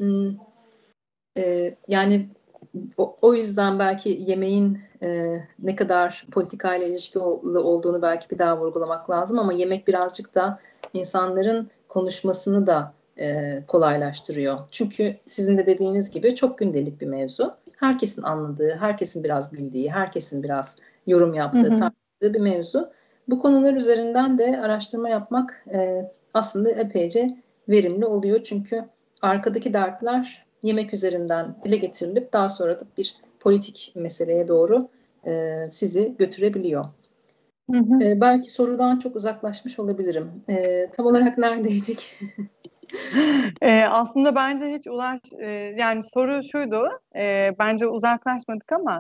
e, yani o, o yüzden belki yemeğin e, ne kadar politikayla ilişkili olduğunu belki bir daha vurgulamak lazım, ama yemek birazcık da insanların konuşmasını da e, kolaylaştırıyor. Çünkü sizin de dediğiniz gibi çok gündelik bir mevzu. Herkesin anladığı, herkesin biraz bildiği, herkesin biraz yorum yaptığı, tartıştığı bir mevzu. Bu konular üzerinden de araştırma yapmak e, aslında epeyce verimli oluyor. Çünkü arkadaki dertler yemek üzerinden dile getirilip daha sonra da bir politik meseleye doğru e, sizi götürebiliyor. Hı hı. E, belki sorudan çok uzaklaşmış olabilirim. E, tam olarak neredeydik? e, aslında bence hiç ulaş e, yani soru şuydu, e, bence uzaklaşmadık ama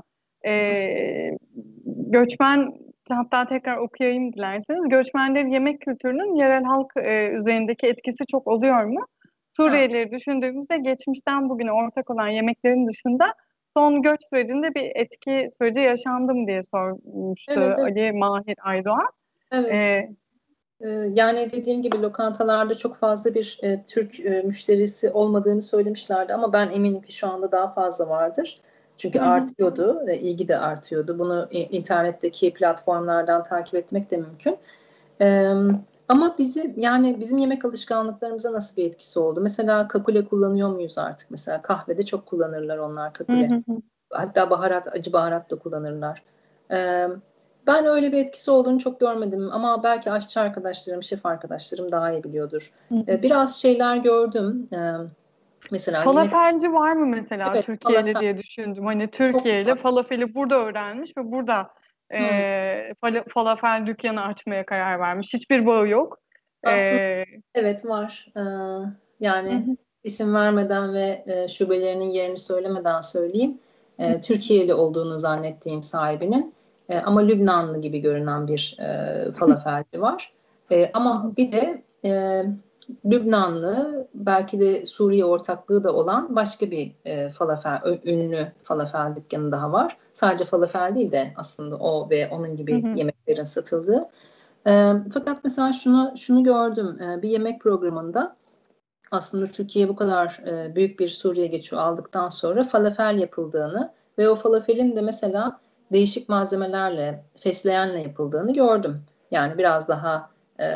e, göçmen, hatta tekrar okuyayım dilerseniz, göçmenlerin yemek kültürünün yerel halk e, üzerindeki etkisi çok oluyor mu? Ha, Suriyelileri düşündüğümüzde geçmişten bugüne ortak olan yemeklerin dışında son göç sürecinde bir etki süreci yaşandı mı diye sormuştu evet, evet. Ali Mahir Aydoğan. Evet. E, E, yani dediğim gibi lokantalarda çok fazla bir e, Türk e, müşterisi olmadığını söylemişlerdi ama ben eminim ki şu anda daha fazla vardır. Çünkü hı hı, artıyordu ve ilgi de artıyordu. Bunu e, internetteki platformlardan takip etmek de mümkün. Ee, ama bizi yani bizim yemek alışkanlıklarımıza nasıl bir etkisi oldu? Mesela kakule kullanıyor muyuz artık? Mesela kahvede çok kullanırlar onlar hı kakule. hı, hı Hatta baharat, acı baharat da kullanırlar. Ee, ben öyle bir etkisi olduğunu çok görmedim ama belki aşçı arkadaşlarım, şef arkadaşlarım daha iyi biliyordur. hı. Ee, biraz şeyler gördüm. Ee, mesela yemek, Falafelci var mı mesela evet, Türkiye'li falafel diye düşündüm. Hani çok Türkiye ile var. falafeli burada öğrenmiş ve burada Hmm. e, fala- falafel dükkanı açmaya karar vermiş. Hiçbir bağı yok. Aslında E, evet var. Ee, hı yani hı, isim vermeden ve e, şubelerinin yerini söylemeden söyleyeyim. hı E, Türkiye'li olduğunu zannettiğim sahibinin e, ama Lübnanlı gibi görünen bir e, falafelci var. E, ama hı, bir de e, Lübnanlı, belki de Suriye ortaklığı da olan başka bir e, falafel, ö- ünlü falafel dükkanı daha var. Sadece falafel değil de aslında o ve onun hı gibi hı, yemeklerin satıldığı. E, fakat mesela şunu şunu gördüm, e, bir yemek programında aslında Türkiye bu kadar e, büyük bir Suriye göçü aldıktan sonra falafel yapıldığını ve o falafelin de mesela değişik malzemelerle, fesleğenle yapıldığını gördüm. Yani biraz daha e,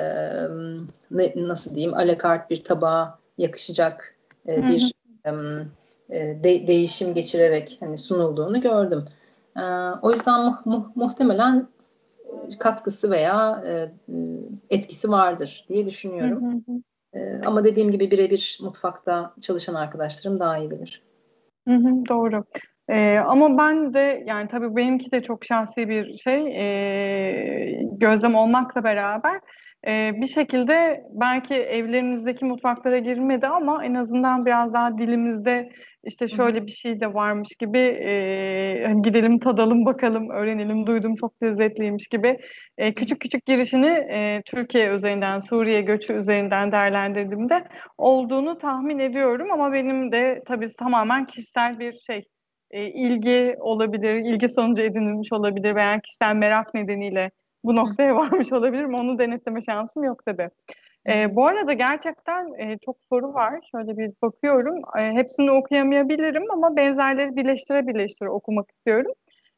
ne, nasıl diyeyim, alakart bir tabağa yakışacak hı e, hı, bir e, de, değişim geçirerek hani sunulduğunu gördüm. E, o yüzden mu, mu, muhtemelen katkısı veya e, etkisi vardır diye hı düşünüyorum. hı, hı. Ee, ama dediğim gibi birebir mutfakta çalışan arkadaşlarım daha iyi bilir. Hı hı, doğru. Ee, ama ben de yani tabii benimki de çok şahsi bir şey, ee, gözlem olmakla beraber ee, bir şekilde belki evlerinizdeki mutfaklara girmedi ama en azından biraz daha dilimizde işte Hı hı. şöyle bir şey de varmış gibi, ee, hani gidelim tadalım bakalım öğrenelim, duydum çok lezzetliymiş gibi ee, küçük küçük girişini ee, Türkiye üzerinden, Suriye göçü üzerinden değerlendirdiğimde olduğunu tahmin ediyorum ama benim de tabii tamamen kişisel bir şey, e, ilgi olabilir, ilgi sonucu edinilmiş olabilir veya kişisel merak nedeniyle bu Hı noktaya varmış olabilirim. Onu denetleme şansım yok tabii. hı. E, bu arada gerçekten e, çok soru var. Şöyle bir bakıyorum. E, hepsini okuyamayabilirim ama benzerleri birleştire birleştire okumak istiyorum.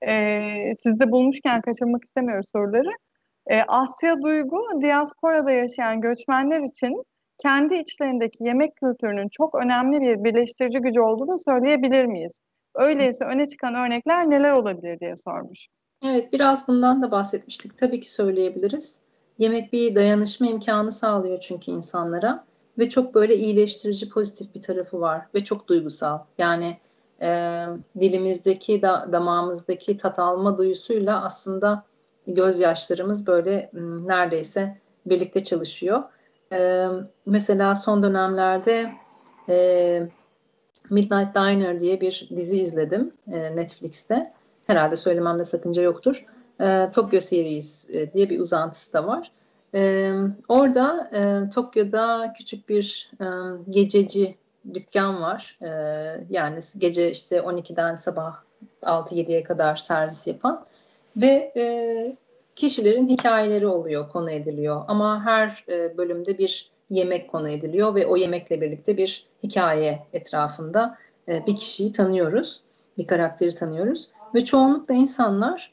E, siz de bulmuşken kaçırmak istemiyoruz soruları. E, Asya Duygu, diasporada yaşayan göçmenler için kendi içlerindeki yemek kültürünün çok önemli bir birleştirici gücü olduğunu söyleyebilir miyiz? Öyleyse öne çıkan örnekler neler olabilir diye sormuş. Evet, biraz bundan da bahsetmiştik. Tabii ki söyleyebiliriz. Yemek bir dayanışma imkanı sağlıyor çünkü insanlara ve çok böyle iyileştirici, pozitif bir tarafı var ve çok duygusal. Yani e, dilimizdeki, da, damağımızdaki tat alma duyusuyla aslında gözyaşlarımız böyle m, neredeyse birlikte çalışıyor. E, mesela son dönemlerde e, Midnight Diner diye bir dizi izledim e, Netflix'te. Herhalde söylememde sakınca yoktur. E, Tokyo Series e, diye bir uzantısı da var. E, orada e, Tokyo'da küçük bir e, gececi dükkan var. E, yani gece işte on ikiden sabah altı yediye kadar servis yapan ve e, kişilerin hikayeleri oluyor, konu ediliyor. Ama her e, bölümde bir yemek konu ediliyor ve o yemekle birlikte bir hikaye etrafında e, bir kişiyi tanıyoruz, bir karakteri tanıyoruz ve çoğunlukla insanlar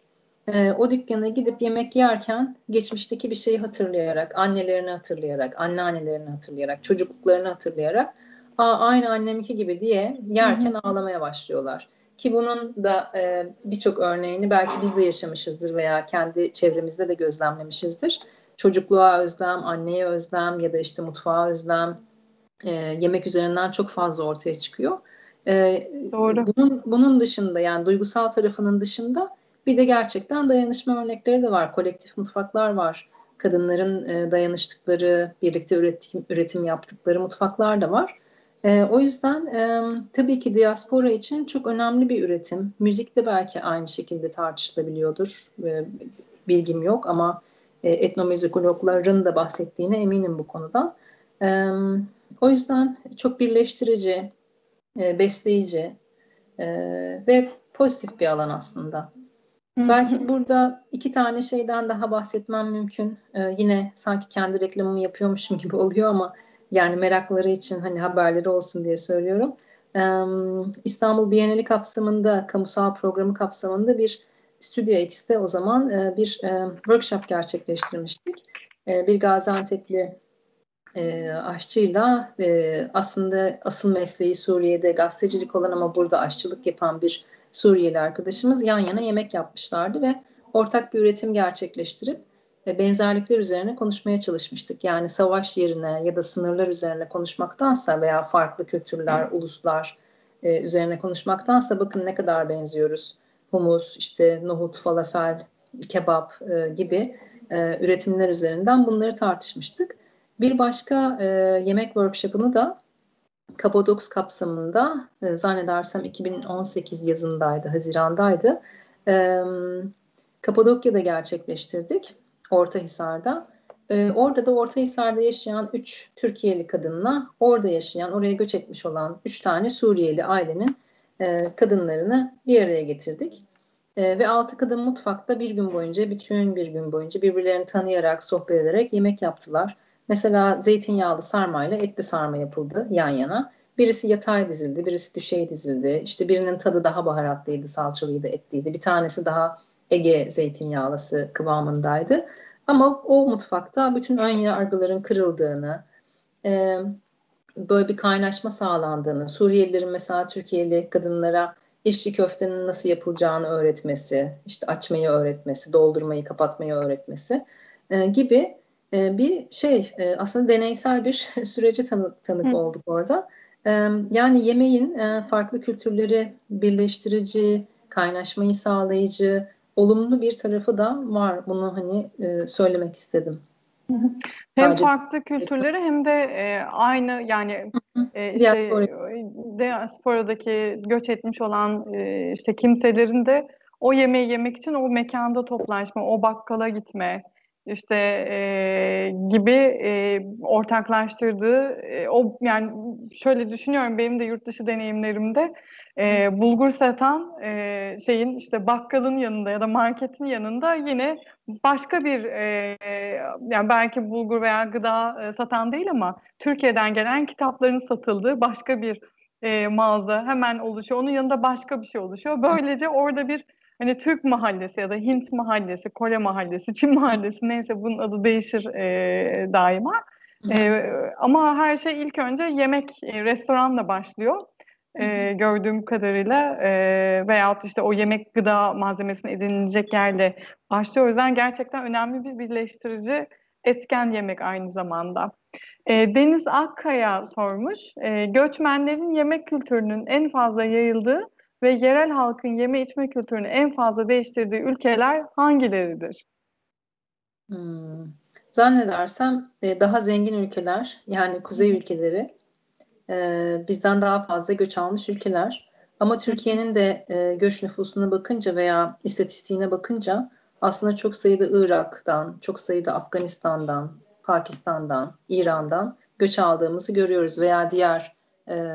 e, o dükkana gidip yemek yerken geçmişteki bir şeyi hatırlayarak, annelerini hatırlayarak, anneannelerini hatırlayarak, çocukluklarını hatırlayarak, aa, aynı anneminki gibi diye yerken Hı hı. ağlamaya başlıyorlar. Ki bunun da e, birçok örneğini belki biz de yaşamışızdır veya kendi çevremizde de gözlemlemişizdir. Çocukluğa özlem, anneye özlem ya da işte mutfağa özlem, e, yemek üzerinden çok fazla ortaya çıkıyor. E, Doğru. bunun, bunun dışında, yani duygusal tarafının dışında bir de gerçekten dayanışma örnekleri de var. Kolektif mutfaklar var. Kadınların e, dayanıştıkları, birlikte üretim, üretim yaptıkları mutfaklar da var. E, o yüzden e, tabii ki diaspora için çok önemli bir üretim. Müzik de belki aynı şekilde tartışılabiliyordur. E, bilgim yok ama e, etnomüzikologların da bahsettiğine eminim bu konuda. E, O yüzden çok birleştirici, e, besleyici e, ve pozitif bir alan aslında. Hı hı. Belki burada iki tane şeyden daha bahsetmem mümkün. Ee, yine sanki kendi reklamımı yapıyormuşum gibi oluyor ama yani merakları için hani haberleri olsun diye söylüyorum. Ee, İstanbul Bienali kapsamında, kamusal programı kapsamında bir Stüdyo X'te o zaman e, bir e, workshop gerçekleştirmiştik. E, bir Gaziantep'li e, aşçıyla e, aslında asıl mesleği Suriye'de gazetecilik olan ama burada aşçılık yapan bir Suriyeli arkadaşımız yan yana yemek yapmışlardı ve ortak bir üretim gerçekleştirip e, benzerlikler üzerine konuşmaya çalışmıştık. Yani savaş yerine ya da sınırlar üzerine konuşmaktansa veya farklı kültürler, uluslar e, üzerine konuşmaktansa bakın ne kadar benziyoruz. Humus, işte nohut, falafel, kebap e, gibi e, üretimler üzerinden bunları tartışmıştık. Bir başka e, yemek workshop'unu da Kapadoks kapsamında e, zannedersem iki bin on sekiz yazındaydı, Haziran'daydı. E, Kapadokya'da gerçekleştirdik, Ortahisar'da. E, orada da Ortahisar'da yaşayan üç Türkiye'li kadınla orada yaşayan, oraya göç etmiş olan üç tane Suriyeli ailenin e, kadınlarını bir araya getirdik. E, ve altı kadın mutfakta bir gün boyunca, bütün bir gün boyunca birbirlerini tanıyarak, sohbet ederek yemek yaptılar. Mesela zeytinyağlı sarmayla etli sarma yapıldı yan yana. Birisi yatay dizildi, birisi düşey dizildi. İşte birinin tadı daha baharatlıydı, salçalıydı, etliydi. Bir tanesi daha Ege zeytinyağlısı kıvamındaydı. Ama o mutfakta bütün ön yargıların kırıldığını, e, böyle bir kaynaşma sağlandığını, Suriyelilerin mesela Türkiye'li kadınlara içli köftenin nasıl yapılacağını öğretmesi, işte açmayı öğretmesi, doldurmayı, kapatmayı öğretmesi e, gibi e, bir şey. E, aslında deneysel bir sürece tanı, tanık Hı. olduk orada. E, yani yemeğin e, farklı kültürleri birleştirici, kaynaşmayı sağlayıcı, olumlu bir tarafı da var. Bunu hani e, söylemek istedim. Hı hı. Hem Sadece farklı kültürleri hem de e, aynı yani e, işte diaspora. e, diasporadaki göç etmiş olan e, işte kimselerin de o yemeği yemek için o mekanda toplaşma, o bakkala gitme işte e, gibi e, ortaklaştırdığı e, o yani şöyle düşünüyorum benim de yurt dışı deneyimlerimde e, bulgur satan e, şeyin işte bakkalın yanında ya da marketin yanında yine başka bir e, yani belki bulgur veya gıda e, satan değil ama Türkiye'den gelen kitapların satıldığı başka bir e, mağaza hemen oluşuyor. Onun yanında başka bir şey oluşuyor. Böylece orada bir hani Türk mahallesi ya da Hint mahallesi, Kore mahallesi, Çin mahallesi neyse bunun adı değişir e, daima. E, ama her şey ilk önce yemek, e, restoranla başlıyor. E, gördüğüm kadarıyla e, veyahut işte o yemek gıda malzemesine edinilecek yerle başlıyor. O yüzden gerçekten önemli bir birleştirici etken yemek aynı zamanda. E, Deniz Akkaya sormuş. E, göçmenlerin yemek kültürünün en fazla yayıldığı ve yerel halkın yeme içme kültürünü en fazla değiştirdiği ülkeler hangileridir? Hmm. Zannedersem e, daha zengin ülkeler, yani Hı kuzey ülkeleri e, bizden daha fazla göç almış ülkeler. Ama hı, Türkiye'nin de e, göç nüfusuna bakınca veya istatistiğine bakınca aslında çok sayıda Irak'tan, çok sayıda Afganistan'dan, Pakistan'dan, İran'dan göç aldığımızı görüyoruz veya diğer e,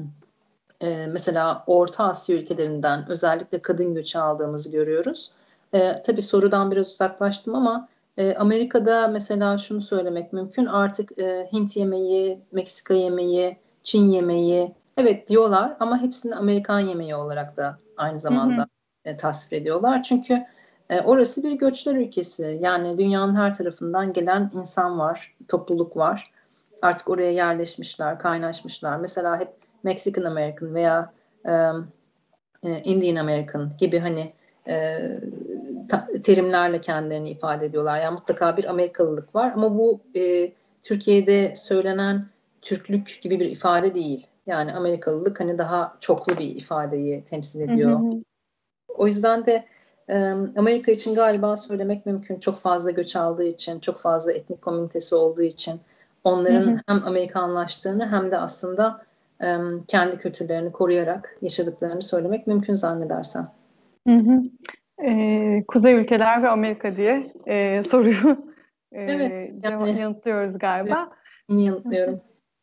e, mesela Orta Asya ülkelerinden özellikle kadın göçü aldığımızı görüyoruz. E, tabii sorudan biraz uzaklaştım ama e, Amerika'da mesela şunu söylemek mümkün. Artık e, Hint yemeği, Meksika yemeği, Çin yemeği evet diyorlar ama hepsini Amerikan yemeği olarak da aynı hı hı, zamanda e, tasvir ediyorlar. Çünkü E, orası bir göçler ülkesi. Yani dünyanın her tarafından gelen insan var, topluluk var. Artık oraya yerleşmişler, kaynaşmışlar. Mesela hep Mexican American veya e, e, Indian American gibi hani e, ta, terimlerle kendilerini ifade ediyorlar. Yani mutlaka bir Amerikalılık var ama bu e, Türkiye'de söylenen Türklük gibi bir ifade değil. Yani Amerikalılık hani daha çoklu bir ifadeyi temsil ediyor. O yüzden de e, Amerika için galiba söylemek mümkün. Çok fazla göç aldığı için, çok fazla etnik komünitesi olduğu için onların Hı hı. hem Amerikanlaştığını hem de aslında e, kendi kültürlerini koruyarak yaşadıklarını söylemek mümkün zannedersem. Hı hı. Ee, Kuzey ülkeler ve Amerika diye e, soruyu e, Evet, ceva- yani yanıtlıyoruz galiba. yeni yanıtlıyorum.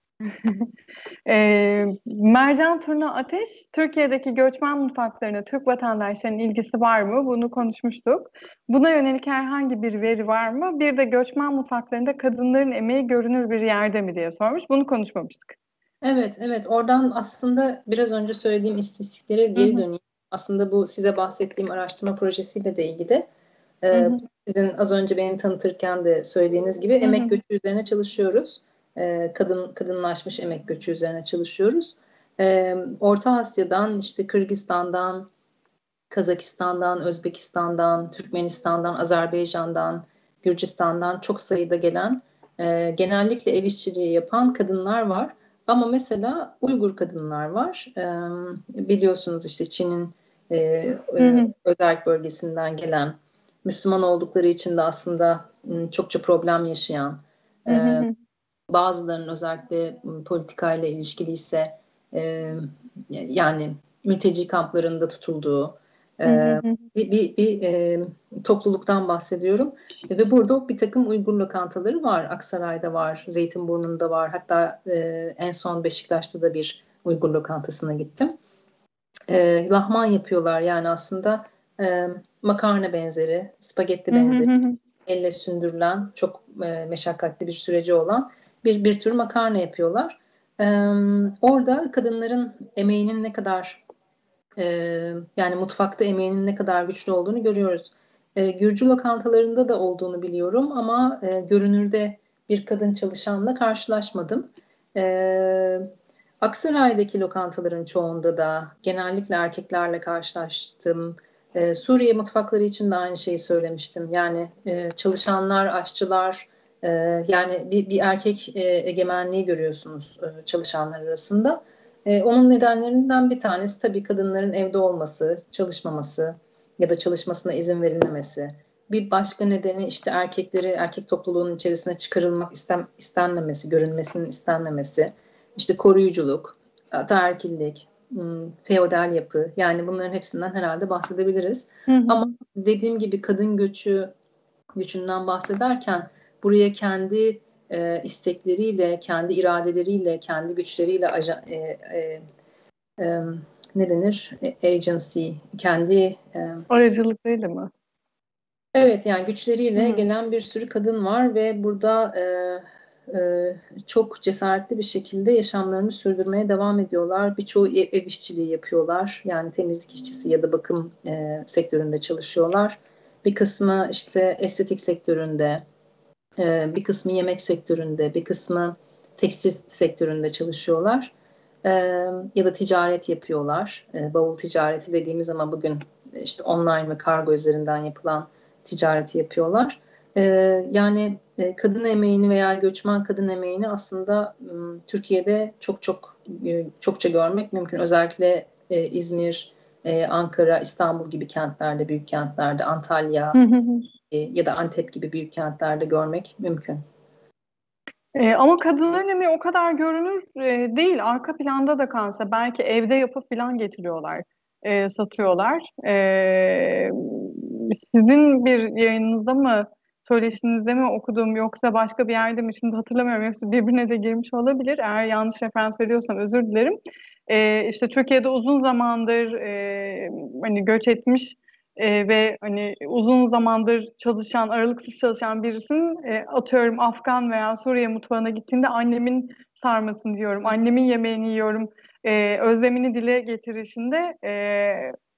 Ee, Mercan Turna Ateş, Türkiye'deki göçmen mutfaklarına Türk vatandaşlarının ilgisi var mı? Bunu konuşmuştuk. Buna yönelik herhangi bir veri var mı? Bir de göçmen mutfaklarında kadınların emeği görünür bir yerde mi diye sormuş. Bunu konuşmamıştık. Evet, evet. Oradan aslında biraz önce söylediğim istatistiklere Hı geri hı, döneyim. Aslında bu size bahsettiğim araştırma projesiyle de ilgili. hı Ee, hı, sizin az önce beni tanıtırken de söylediğiniz gibi hı emek hı, göçü üzerine çalışıyoruz. Ee, kadın kadınlaşmış emek göçü üzerine çalışıyoruz. Ee, Orta Asya'dan, işte Kırgızistan'dan, Kazakistan'dan, Özbekistan'dan, Türkmenistan'dan, Azerbaycan'dan, Gürcistan'dan çok sayıda gelen, e, genellikle ev işçiliği yapan kadınlar var. Ama mesela Uygur kadınlar var. E, biliyorsunuz işte Çin'in e, hı e, hı, özel bölgesinden gelen, Müslüman oldukları için de aslında m, çokça problem yaşayan, hı hı, e, hı bazılarının özellikle m, politikayla ilişkiliyse e, yani mülteci kamplarında tutulduğu hı, hı e, hı. bir, bir, bir e, topluluktan bahsediyorum. Ve burada bir takım Uygur lokantaları var. Aksaray'da var, Zeytinburnu'nda var. Hatta e, en son Beşiktaş'ta da bir Uygur lokantasına gittim. E, lahman yapıyorlar yani aslında e, makarna benzeri, spagetti Hı hı, benzeri, hı hı. elle sündürülen, çok e, meşakkatli bir süreci olan bir, bir tür makarna yapıyorlar. E, orada kadınların emeğinin ne kadar e, yani mutfakta emeğinin ne kadar güçlü olduğunu görüyoruz. E, Gürcü lokantalarında da olduğunu biliyorum ama e, görünürde bir kadın çalışanla karşılaşmadım. E, Aksaray'daki lokantaların çoğunda da genellikle erkeklerle karşılaştım. E, Suriye mutfakları için de aynı şeyi söylemiştim. Yani e, çalışanlar, aşçılar, e, yani bir, bir erkek e, egemenliği görüyorsunuz e, çalışanlar arasında. E, onun nedenlerinden bir tanesi tabii kadınların evde olması, çalışmaması ya da çalışmasına izin verilmemesi. Bir başka nedeni işte erkekleri erkek topluluğunun içerisine çıkarılmak istem, istenmemesi, görünmesinin istenmemesi. İşte koruyuculuk, ataerkillik, hmm, feodal yapı, yani bunların hepsinden herhalde bahsedebiliriz. Hı hı. Ama dediğim gibi kadın göçü gücünden bahsederken buraya kendi e, istekleriyle, kendi iradeleriyle, kendi güçleriyle aja, e, e, e, ne denir? E, agency, kendi e, Aracılıklarıyla mı? evet yani Hı güçleriyle hı. gelen bir sürü kadın var ve burada e, e, çok cesaretli bir şekilde yaşamlarını sürdürmeye devam ediyorlar. Birçoğu ev, ev işçiliği yapıyorlar. Yani temizlik işçisi ya da bakım e, sektöründe çalışıyorlar. Bir kısmı işte estetik sektöründe, Ee, bir kısmı yemek sektöründe, bir kısmı tekstil sektöründe çalışıyorlar. Ee, ya da ticaret yapıyorlar. Ee, bavul ticareti dediğimiz ama bugün işte online ve kargo üzerinden yapılan ticareti yapıyorlar. Ee, yani e, kadın emeğini veya göçmen kadın emeğini aslında m, Türkiye'de çok çok e, çokça görmek mümkün. Özellikle e, İzmir, e, Ankara, İstanbul gibi kentlerde, büyük kentlerde, Hı Antalya, hı, hı. e, ya da Antep gibi büyük kentlerde görmek mümkün. Ee, ama kadınların emeği o kadar görünür e, değil. Arka planda da kalsa belki evde yapıp falan getiriyorlar, e, satıyorlar. Ee, sizin bir yayınınızda mı, söyleşinizde mi okudum yoksa başka bir yerde mi? Şimdi hatırlamıyorum. Hepsi birbirine de girmiş olabilir. Eğer yanlış referans veriyorsam özür dilerim. Ee, işte Türkiye'de uzun zamandır e, hani göç etmiş e, ve hani uzun zamandır çalışan, aralıksız çalışan birisinin e, atıyorum Afgan veya Suriye mutfağına gittiğinde annemin sarmasını diyorum, annemin yemeğini yiyorum, e, özlemini dile getirişinde e,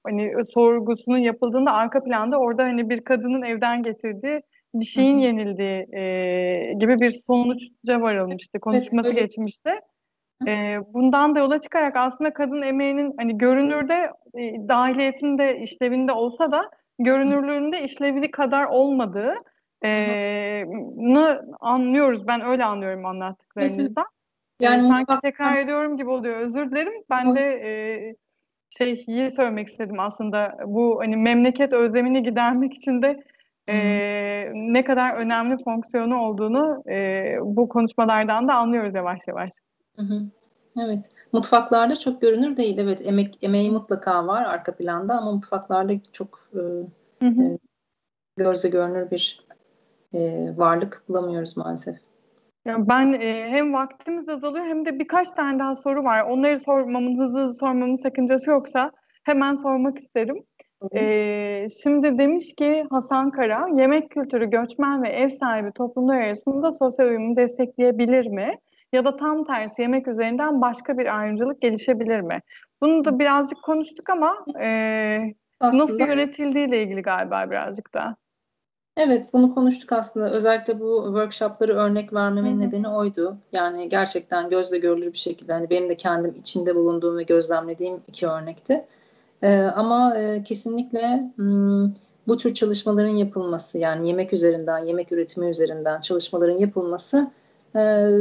hani sorgusunun yapıldığında arka planda orada hani bir kadının evden getirdiği bir Hı şeyin hı. yenildiği e, gibi bir sonuca varılmıştı, Evet, konuşması öyle. geçmişti. E, bundan da yola çıkarak aslında kadın emeğinin hani görünürde e, dahiliyetinde işlevinde olsa da görünürlüğünde işlevli kadar olmadığı e, Hı hı. nı anlıyoruz. Ben öyle anlıyorum Evet, evet. anlattıklarınızdan. E, Yani sanki mutfaklar. tekrar ediyorum gibi oluyor. Özür dilerim. Ben de e, şey iyi söylemek istedim aslında. Bu hani memleket özlemini gidermek için de e, Hı ne kadar önemli fonksiyonu olduğunu e, bu konuşmalardan da anlıyoruz yavaş yavaş. hı. Hı. Evet. Mutfaklarda çok görünür değil. Evet, emek emeği mutlaka var arka planda ama mutfaklarda çok Hı e, hı. e, gözle görünür bir e, varlık bulamıyoruz maalesef. Ya ben e, hem vaktimiz azalıyor hem de birkaç tane daha soru var. Onları sormamın, hızlı hızlı sormamın sakıncası yoksa hemen sormak isterim. Hı. E, şimdi demiş ki Hasan Kara, yemek kültürü göçmen ve ev sahibi toplumlar arasında sosyal uyumu destekleyebilir mi? Ya da tam tersi yemek üzerinden başka bir ayrımcılık gelişebilir mi? Bunu da birazcık konuştuk ama e, nasıl Aslında yönetildiğiyle ilgili galiba birazcık da. evet, bunu konuştuk aslında. Özellikle bu workshopları örnek Hı vermemin hı. nedeni oydu. Yani gerçekten gözle görülür bir şekilde hani benim de kendim içinde bulunduğum ve gözlemlediğim iki örnekti. Ee, ama e, kesinlikle hmm, bu tür çalışmaların yapılması yani yemek üzerinden, yemek üretimi üzerinden çalışmaların yapılması e,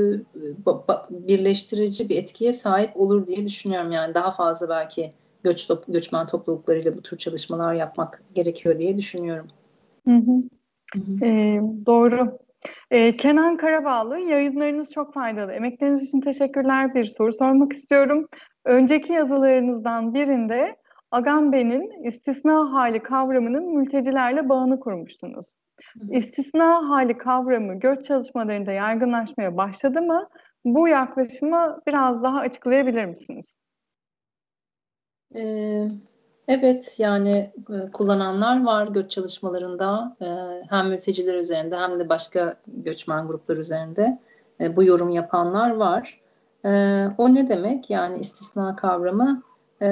ba- ba- birleştirici bir etkiye sahip olur diye düşünüyorum. Yani daha fazla belki göç top- göçmen topluluklarıyla bu tür çalışmalar yapmak gerekiyor diye düşünüyorum. Hı hı. Hı hı. Ee, doğru. Ee, Kenan Karabağlı, yayınlarınız çok faydalı. Emekleriniz için teşekkürler. Bir soru sormak istiyorum. Önceki yazılarınızdan birinde Agamben'in istisna hali kavramının mültecilerle bağını kurmuştunuz. Hı hı. İstisna hali kavramı göç çalışmalarında yaygınlaşmaya başladı mı? Bu yaklaşımı biraz daha açıklayabilir misiniz? Ee, evet yani e, kullananlar var göç çalışmalarında e, hem mülteciler üzerinde hem de başka göçmen gruplar üzerinde e, bu yorum yapanlar var. E, o ne demek? Yani istisna kavramı e,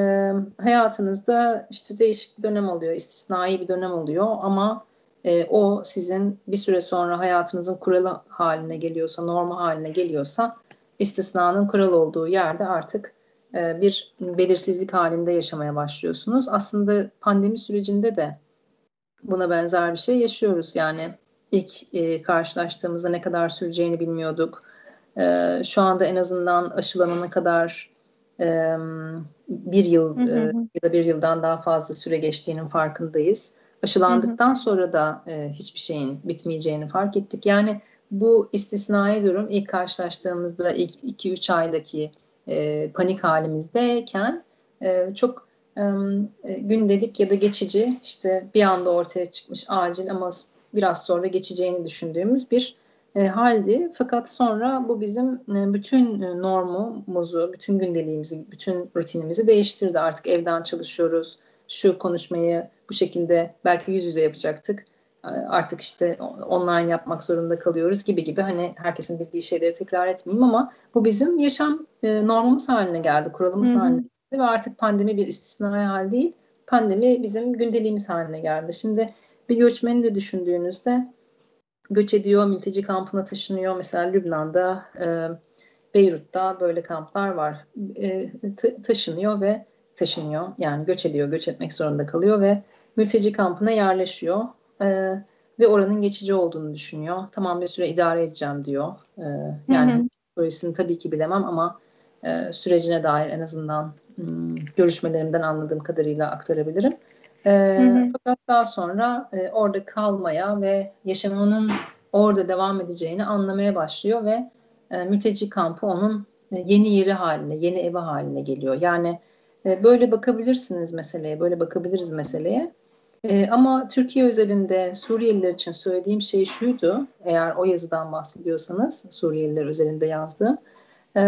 hayatınızda işte değişik bir dönem oluyor, istisnai bir dönem oluyor ama e, o sizin bir süre sonra hayatınızın kuralı haline geliyorsa, normal haline geliyorsa istisnanın kural olduğu yerde artık e, bir belirsizlik halinde yaşamaya başlıyorsunuz. Aslında pandemi sürecinde de buna benzer bir şey yaşıyoruz. Yani ilk e, karşılaştığımızda ne kadar süreceğini bilmiyorduk. E, şu anda en azından aşılanana kadar e, bir Hı yıl hı e, hı. ya da bir yıldan daha fazla süre geçtiğinin farkındayız. Hı hı. Aşılandıktan sonra da e, hiçbir şeyin bitmeyeceğini fark ettik. Yani bu istisnai durum ilk karşılaştığımızda ilk iki üç aydaki e, panik halimizdeyken e, çok e, gündelik ya da geçici işte bir anda ortaya çıkmış acil ama biraz sonra geçeceğini düşündüğümüz bir e, haldi. Fakat sonra bu bizim e, bütün e, normumuzu, bütün gündeliğimizi, bütün rutinimizi değiştirdi. Artık evden çalışıyoruz. Şu konuşmayı bu şekilde belki yüz yüze yapacaktık. E, Artık işte online yapmak zorunda kalıyoruz gibi gibi. Hani herkesin bildiği şeyleri tekrar etmeyeyim ama bu bizim yaşam e, normumuz haline geldi, Hı kuralımız haline hı. geldi ve artık pandemi bir istisnai hal değil. Pandemi bizim gündeliğimiz haline geldi. Şimdi bir göçmeni de düşündüğünüzde göç ediyor, mülteci kampına taşınıyor. Mesela Lübnan'da, e, Beyrut'ta böyle kamplar var. E, ta- taşınıyor ve taşınıyor. Yani göç ediyor, göç etmek zorunda kalıyor ve mülteci kampına yerleşiyor. E, ve oranın geçici olduğunu düşünüyor. Tamam bir süre idare edeceğim diyor. E, Hı yani hı. psikolojisini tabii ki bilemem ama e, sürecine dair en azından hmm, görüşmelerimden anladığım kadarıyla aktarabilirim. Hı E, hı. fakat daha sonra e, orada kalmaya ve yaşamının orada devam edeceğini anlamaya başlıyor ve e, mülteci kampı onun e, yeni yeri haline, yeni evi haline geliyor. Yani e, böyle bakabilirsiniz meseleye, böyle bakabiliriz meseleye. E, ama Türkiye özelinde Suriyeliler için söylediğim şey şuydu, eğer o yazıdan bahsediyorsanız, Suriyeliler özelinde yazdığım. E,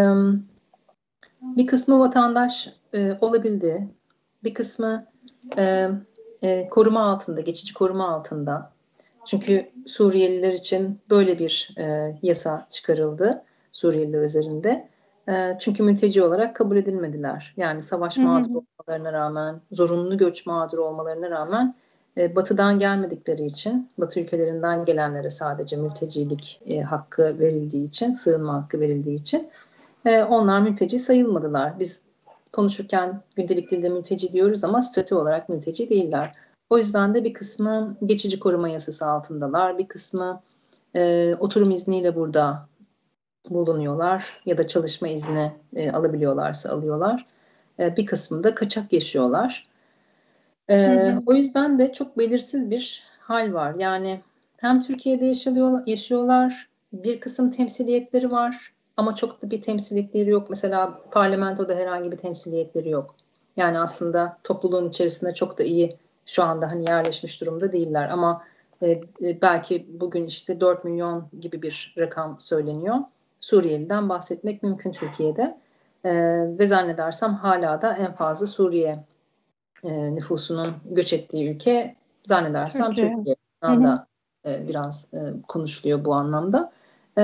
bir kısmı vatandaş e, olabildi, bir kısmı e, e, koruma altında, geçici koruma altında. Çünkü Suriyeliler için böyle bir e, yasa çıkarıldı Suriyeliler üzerinde. E, çünkü mülteci olarak kabul edilmediler. Yani savaş Hı hı. mağduru olmalarına rağmen, zorunlu göç mağduru olmalarına rağmen e, Batı'dan gelmedikleri için, Batı ülkelerinden gelenlere sadece mültecilik e, hakkı verildiği için, sığınma hakkı verildiği için e, onlar mülteci sayılmadılar. Biz konuşurken gündelik dilde mülteci diyoruz ama statü olarak mülteci değiller. O yüzden de bir kısmı geçici koruma yasası altındalar, bir kısmı e, oturum izniyle burada bulunuyorlar ya da çalışma izni e, alabiliyorlarsa alıyorlar. E, bir kısmı da kaçak yaşıyorlar. E, Hı hı. o yüzden de çok belirsiz bir hal var. Yani hem Türkiye'de yaşıyorlar, yaşıyorlar, bir kısım temsiliyetleri var ama çok da bir temsiliyetleri yok. Mesela parlamentoda herhangi bir temsiliyetleri yok. Yani aslında topluluğun içerisinde çok da iyi şu anda hani yerleşmiş durumda değiller ama e, belki bugün işte dört milyon gibi bir rakam söyleniyor. Suriyeli'den bahsetmek mümkün Türkiye'de. E, ve zannedersem hala da en fazla Suriye e, nüfusunun göç ettiği ülke zannedersem Türkiye. Hı Türkiye'den hı. da e, biraz e, konuşuluyor bu anlamda. E,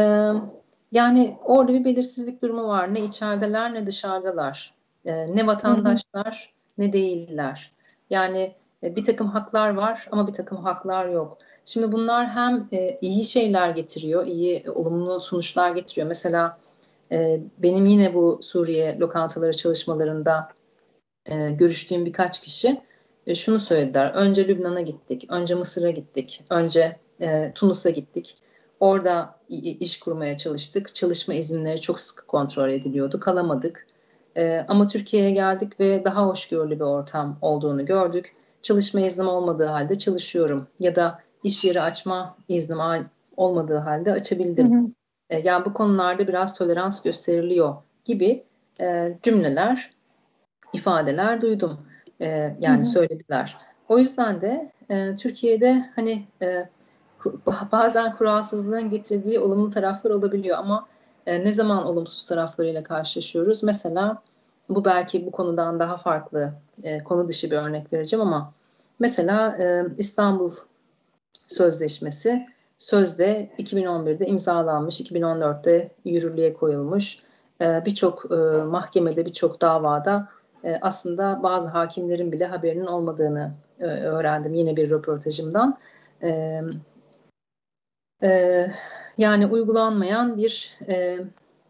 yani orada bir belirsizlik durumu var. Ne içerideler ne dışarıdalar. E, ne Hı hı. vatandaşlar ne değiller. Yani e, bir takım haklar var ama bir takım haklar yok. Şimdi bunlar hem e, iyi şeyler getiriyor, iyi e, olumlu sonuçlar getiriyor. Mesela e, benim yine bu Suriye lokantaları çalışmalarında e, görüştüğüm birkaç kişi e, şunu söylediler. Önce Lübnan'a gittik, önce Mısır'a gittik, önce e, Tunus'a gittik. Orada iş kurmaya çalıştık. Çalışma izinleri çok sıkı kontrol ediliyordu. Kalamadık. E, ama Türkiye'ye geldik ve daha hoşgörülü bir ortam olduğunu gördük. Çalışma iznim olmadığı halde çalışıyorum. Ya da iş yeri açma iznim olmadığı halde Hı açabildim. hı. E, yani bu konularda biraz tolerans gösteriliyor gibi e, cümleler ifadeler duydum. E, Hı yani hı. söylediler. O yüzden de e, Türkiye'de hani e, bazen kuralsızlığın getirdiği olumlu taraflar olabiliyor ama e, ne zaman olumsuz taraflarıyla karşılaşıyoruz? Mesela bu belki bu konudan daha farklı e, konu dışı bir örnek vereceğim ama mesela e, İstanbul Sözleşmesi sözde iki bin on birde imzalanmış, iki bin on dörtte yürürlüğe koyulmuş. Ee, birçok e, mahkemede, birçok davada e, aslında bazı hakimlerin bile haberinin olmadığını e, öğrendim yine bir röportajımdan. E, e, yani uygulanmayan bir e,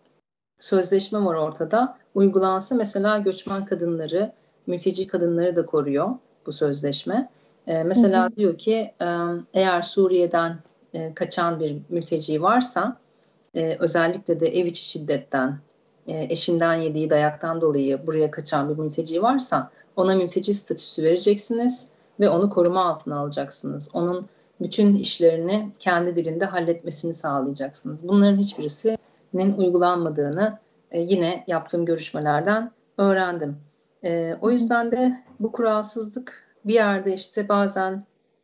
sözleşme var ortada. Uygulansa mesela göçmen kadınları, mülteci kadınları da koruyor bu sözleşme. Ee, Hı mesela hı. diyor ki eğer Suriye'den e, kaçan bir mülteci varsa e, özellikle de ev içi şiddetten, e, eşinden yediği dayaktan dolayı buraya kaçan bir mülteci varsa ona mülteci statüsü vereceksiniz ve onu koruma altına alacaksınız. Onun bütün işlerini kendi dilinde halletmesini sağlayacaksınız. Bunların hiçbirisinin uygulanmadığını e, yine yaptığım görüşmelerden öğrendim. E, o Hı hı. yüzden de bu kuralsızlık bir yerde işte bazen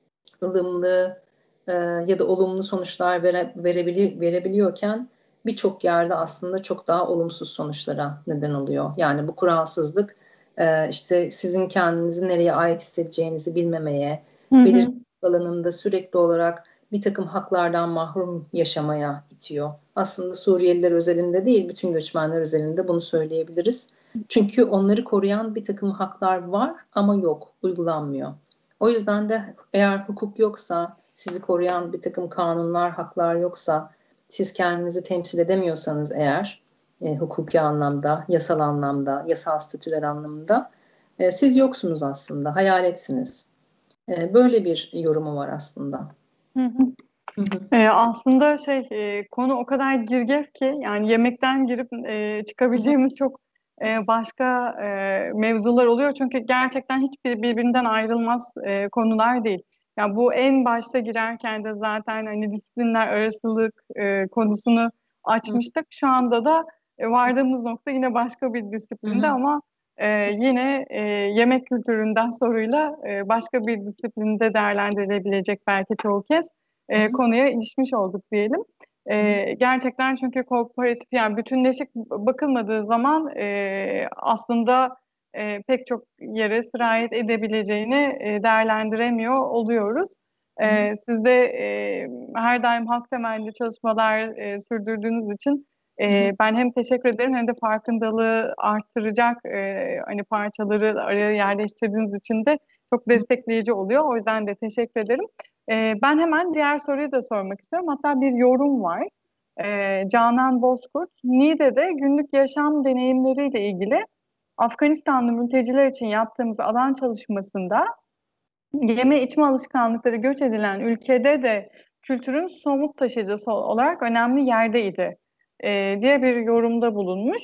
ılımlı e, ya da olumlu sonuçlar vere, verebili, verebiliyorken birçok yerde aslında çok daha olumsuz sonuçlara neden oluyor. Yani bu kuralsızlık e, işte sizin kendinizi nereye ait hissedeceğinizi bilmemeye, Hı hı. belirsiz alanında sürekli olarak bir takım haklardan mahrum yaşamaya itiyor. Aslında Suriyeliler özelinde değil, bütün göçmenler özelinde bunu söyleyebiliriz. Çünkü onları koruyan bir takım haklar var ama yok, uygulanmıyor. O yüzden de eğer hukuk yoksa, sizi koruyan bir takım kanunlar, haklar yoksa, siz kendinizi temsil edemiyorsanız eğer, e, hukuki anlamda, yasal anlamda, yasal statüler anlamında, e, siz yoksunuz aslında, hayaletsiniz. E, böyle bir yorumu var aslında. Hı hı. Hı hı. Ee, aslında şey e, konu o kadar girgef ki yani yemekten girip e, çıkabileceğimiz çok e, başka e, mevzular oluyor çünkü gerçekten hiçbir birbirinden ayrılmaz e, konular değil. Ya bu en başta girerken de zaten hani disiplinler arasılık e, konusunu Hı açmıştık. Şu anda da e, vardığımız nokta yine başka bir disiplinde hı. ama e, yine e, yemek kültüründen soruyla e, başka bir disiplinde değerlendirilebilecek belki çoğu kez Hı e, hı. konuya ilişmiş olduk diyelim. Hı hı. E, gerçekten çünkü kooperatif yani bütünleşik bakılmadığı zaman e, aslında e, pek çok yere sirayet edebileceğini e, değerlendiremiyor oluyoruz. Hı hı. E, siz de e, her daim hak temelli çalışmalar e, sürdürdüğünüz için E, ben hem teşekkür ederim hem de farkındalığı arttıracak e, hani parçaları araya yerleştirdiğiniz için de çok destekleyici oluyor. O yüzden de teşekkür ederim. E, ben hemen diğer soruyu da sormak istiyorum. Hatta bir yorum var. E, Canan Bozkurt, Niğde'de günlük yaşam deneyimleriyle ilgili Afganistanlı mülteciler için yaptığımız alan çalışmasında yeme içme alışkanlıkları göç edilen ülkede de kültürün somut taşıyıcısı olarak önemli yerdeydi e, diye bir yorumda bulunmuş.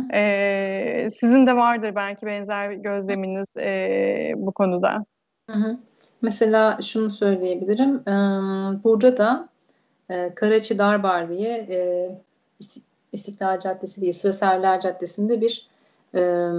E, sizin de vardır belki benzer gözleminiz e, bu konuda. Hı hı. Mesela şunu söyleyebilirim. Ee, Burada da e, Karaçi Darbar diye e, İst- İstiklal Caddesi değil, Sıra Serviler Caddesi'nde bir e,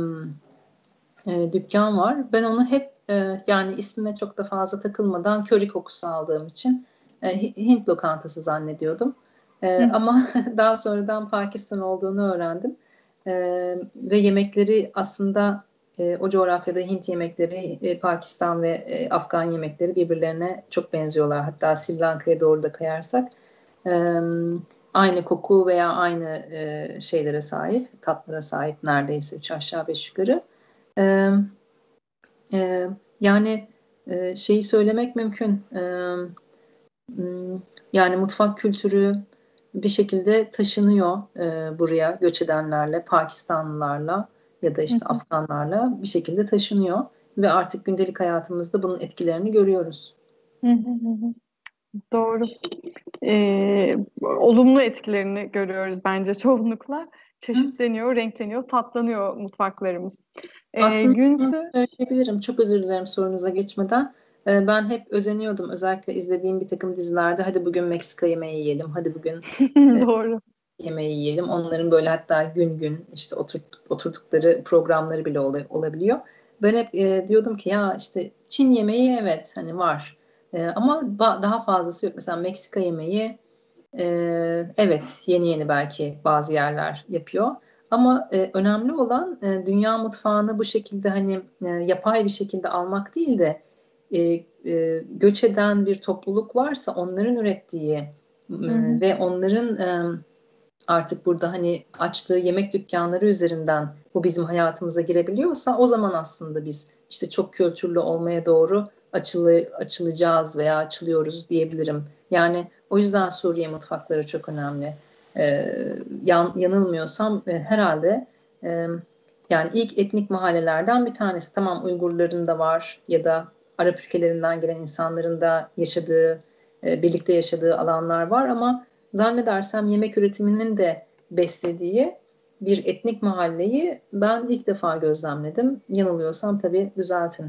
e, dükkan var. Ben onu hep e, yani ismine çok da fazla takılmadan köri kokusu aldığım için e, Hi- Hint lokantası zannediyordum. E, Hı ama daha sonradan Pakistan olduğunu öğrendim. E, Ve yemekleri aslında e, o coğrafyada Hint yemekleri, e, Pakistan ve e, Afgan yemekleri birbirlerine çok benziyorlar. Hatta Sri Lanka'ya doğru da kayarsak e, aynı koku veya aynı e, şeylere sahip, tatlara sahip neredeyse üç aşağı beş yukarı. Ee, e, Yani e, şeyi söylemek mümkün. Ee, m, Yani mutfak kültürü bir şekilde taşınıyor e, buraya göç edenlerle, Pakistanlılarla ya da hı işte hı. Afganlarla bir şekilde taşınıyor ve artık gündelik hayatımızda bunun etkilerini görüyoruz. Hı hı hı hı. Doğru. E, olumlu etkilerini görüyoruz bence çoğunlukla. Hı? Çeşitleniyor, renkleniyor, tatlanıyor mutfaklarımız. E, Aslında bunu Günsü, söyleyebilirim. Çok özür dilerim sorunuza geçmeden. Ee, Ben hep özeniyordum. Özellikle izlediğim bir takım dizilerde hadi bugün Meksika yemeği yiyelim, hadi bugün doğru. yemeği yiyelim. Onların böyle hatta gün gün işte otur, oturdukları programları bile ol, olabiliyor. Ben hep e, diyordum ki ya işte Çin yemeği evet hani var. E, ama ba- daha fazlası yok. Mesela Meksika yemeği e, evet yeni yeni belki bazı yerler yapıyor. Ama e, önemli olan e, dünya mutfağını bu şekilde hani e, yapay bir şekilde almak değil de e, e, göç eden bir topluluk varsa onların ürettiği e, Hı hı. ve onların e, artık burada hani açtığı yemek dükkanları üzerinden bu bizim hayatımıza girebiliyorsa o zaman aslında biz işte çok kültürlü olmaya doğru açılı, açılacağız veya açılıyoruz diyebilirim. Yani o yüzden Suriye mutfakları çok önemli. Ee, yan, yanılmıyorsam e, herhalde e, yani ilk etnik mahallelerden bir tanesi. Tamam Uygurların da var ya da Arap ülkelerinden gelen insanların da yaşadığı, e, birlikte yaşadığı alanlar var ama zannedersem yemek üretiminin de beslediği bir etnik mahalleyi ben ilk defa gözlemledim. Yanılıyorsam tabii düzeltin.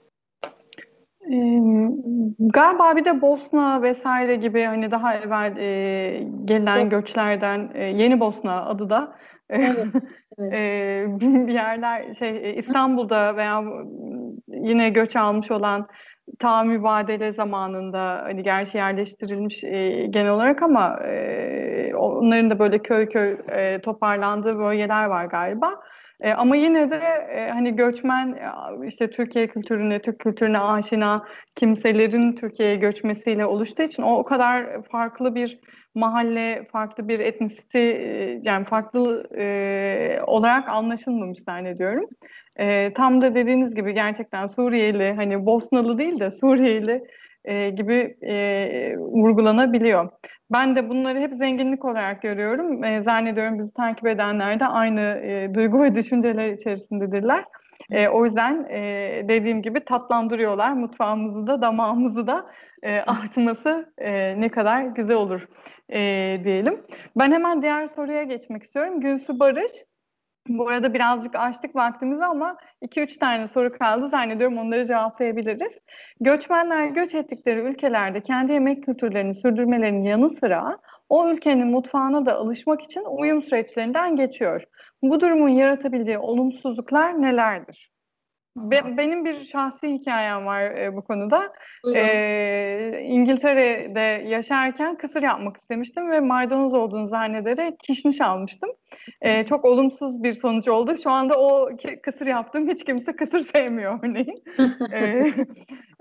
Ee, Galiba bir de Bosna vesaire gibi hani daha evvel e, Evet, gelen göçlerden e, Yeni Bosna adı da e, evet, evet. e, bir yerler şey e, İstanbul'da veya yine göç almış olan ta mübadele zamanında hani gerçi yerleştirilmiş e, genel olarak ama e, onların da böyle köy köy e, toparlandığı bölgeler var galiba. E, ama yine de e, hani göçmen e, işte Türkiye kültürüne, Türk kültürüne aşina kimselerin Türkiye'ye göçmesiyle oluştuğu için o o kadar farklı bir mahalle, farklı bir etnisite, e, yani farklı e, olarak anlaşılmamış zannediyorum. E, tam da dediğiniz gibi gerçekten Suriyeli, hani Bosnalı değil de Suriyeli e, gibi e, vurgulanabiliyor. Ben de bunları hep zenginlik olarak görüyorum. E, zannediyorum bizi takip edenler de aynı e, duygu ve düşünceler içerisindedirler. E, o yüzden e, dediğim gibi tatlandırıyorlar mutfağımızı da damağımızı da e, artması e, ne kadar güzel olur e, diyelim. Ben hemen diğer soruya geçmek istiyorum. Gülsü Barış. Bu arada birazcık açtık vaktimizi ama iki üç tane soru kaldı. Zannediyorum onları cevaplayabiliriz. Göçmenler göç ettikleri ülkelerde kendi yemek kültürlerini sürdürmelerinin yanı sıra o ülkenin mutfağına da alışmak için uyum süreçlerinden geçiyor. Bu durumun yaratabileceği olumsuzluklar nelerdir? Be- benim bir şahsi hikayem var e, bu konuda. Buyurun. E, İngiltere'de yaşarken kısır yapmak istemiştim ve maydanoz olduğunu zannederek kişniş almıştım. E, çok olumsuz bir sonuç oldu. Şu anda o ki- kısır yaptığım hiç kimse kısır sevmiyor örneğin. E,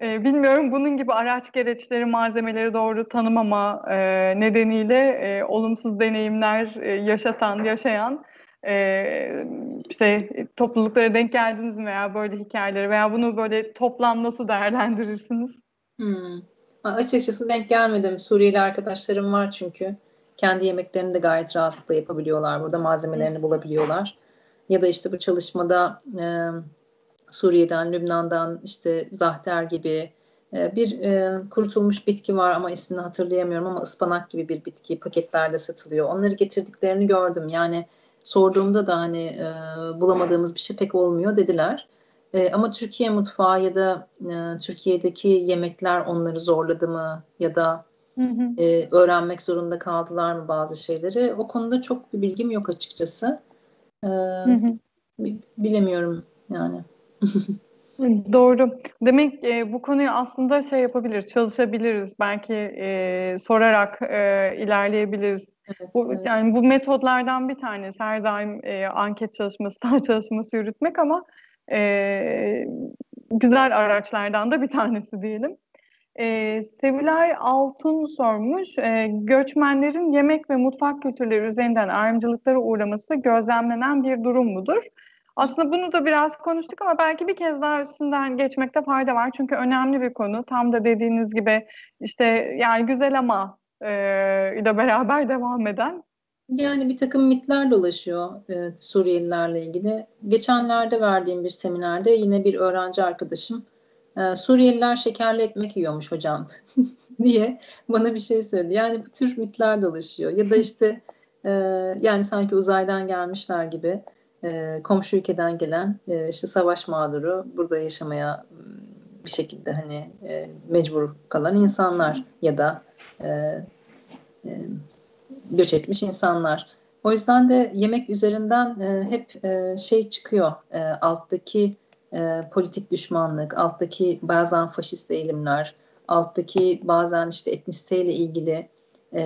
E, bilmiyorum, bunun gibi araç gereçleri, malzemeleri doğru tanımama e, nedeniyle e, olumsuz deneyimler e, yaşatan, yaşayan e, işte topluluklara denk geldiniz mi veya böyle hikayeleri veya bunu böyle toplam nasıl değerlendirirsiniz? Hmm. A- Açıkçası denk gelmedim. Suriyeli arkadaşlarım var çünkü. Kendi yemeklerini de gayet rahatlıkla yapabiliyorlar. Burada malzemelerini bulabiliyorlar. Ya da işte bu çalışmada e, Suriye'den, Lübnan'dan işte zahter gibi e, bir e, kurutulmuş bitki var ama ismini hatırlayamıyorum ama ıspanak gibi bir bitki paketlerde satılıyor. Onları getirdiklerini gördüm. Yani sorduğumda da hani e, bulamadığımız bir şey pek olmuyor dediler. E, ama Türkiye mutfağı ya da e, Türkiye'deki yemekler onları zorladı mı ya da Hı hı. e, öğrenmek zorunda kaldılar mı bazı şeyleri? O konuda çok bir bilgim yok açıkçası. E, Hı hı. bi- bilemiyorum yani. Doğru. Demek e, bu konuyu aslında şey yapabiliriz, çalışabiliriz. Belki e, sorarak e, ilerleyebiliriz. Evet, Bu, evet. yani bu metodlardan bir tanesi. Her daim e, anket çalışması, saha çalışması yürütmek ama e, güzel araçlardan da bir tanesi diyelim. E, Sevilay Altun sormuş. E, göçmenlerin yemek ve mutfak kültürleri üzerinden ayrımcılıklara uğraması gözlemlenen bir durum mudur? Aslında bunu da biraz konuştuk ama belki bir kez daha üstünden geçmekte fayda var. Çünkü önemli bir konu. Tam da dediğiniz gibi işte yani güzel ama e, ile beraber devam eden. Yani bir takım mitler dolaşıyor e, Suriyelilerle ilgili. Geçenlerde verdiğim bir seminerde yine bir öğrenci arkadaşım e, Suriyeliler şekerli ekmek yiyormuş hocam diye bana bir şey söyledi. Yani bu tür mitler dolaşıyor. Ya da işte e, yani sanki uzaydan gelmişler gibi e, komşu ülkeden gelen e, işte savaş mağduru burada yaşamaya m, bir şekilde hani e, mecbur kalan insanlar ya da e, e, göç etmiş insanlar. O yüzden de yemek üzerinden e, hep e, şey çıkıyor. E, alttaki e, politik düşmanlık, alttaki bazen faşist eğilimler, alttaki bazen işte etnisiteyle ilgili e,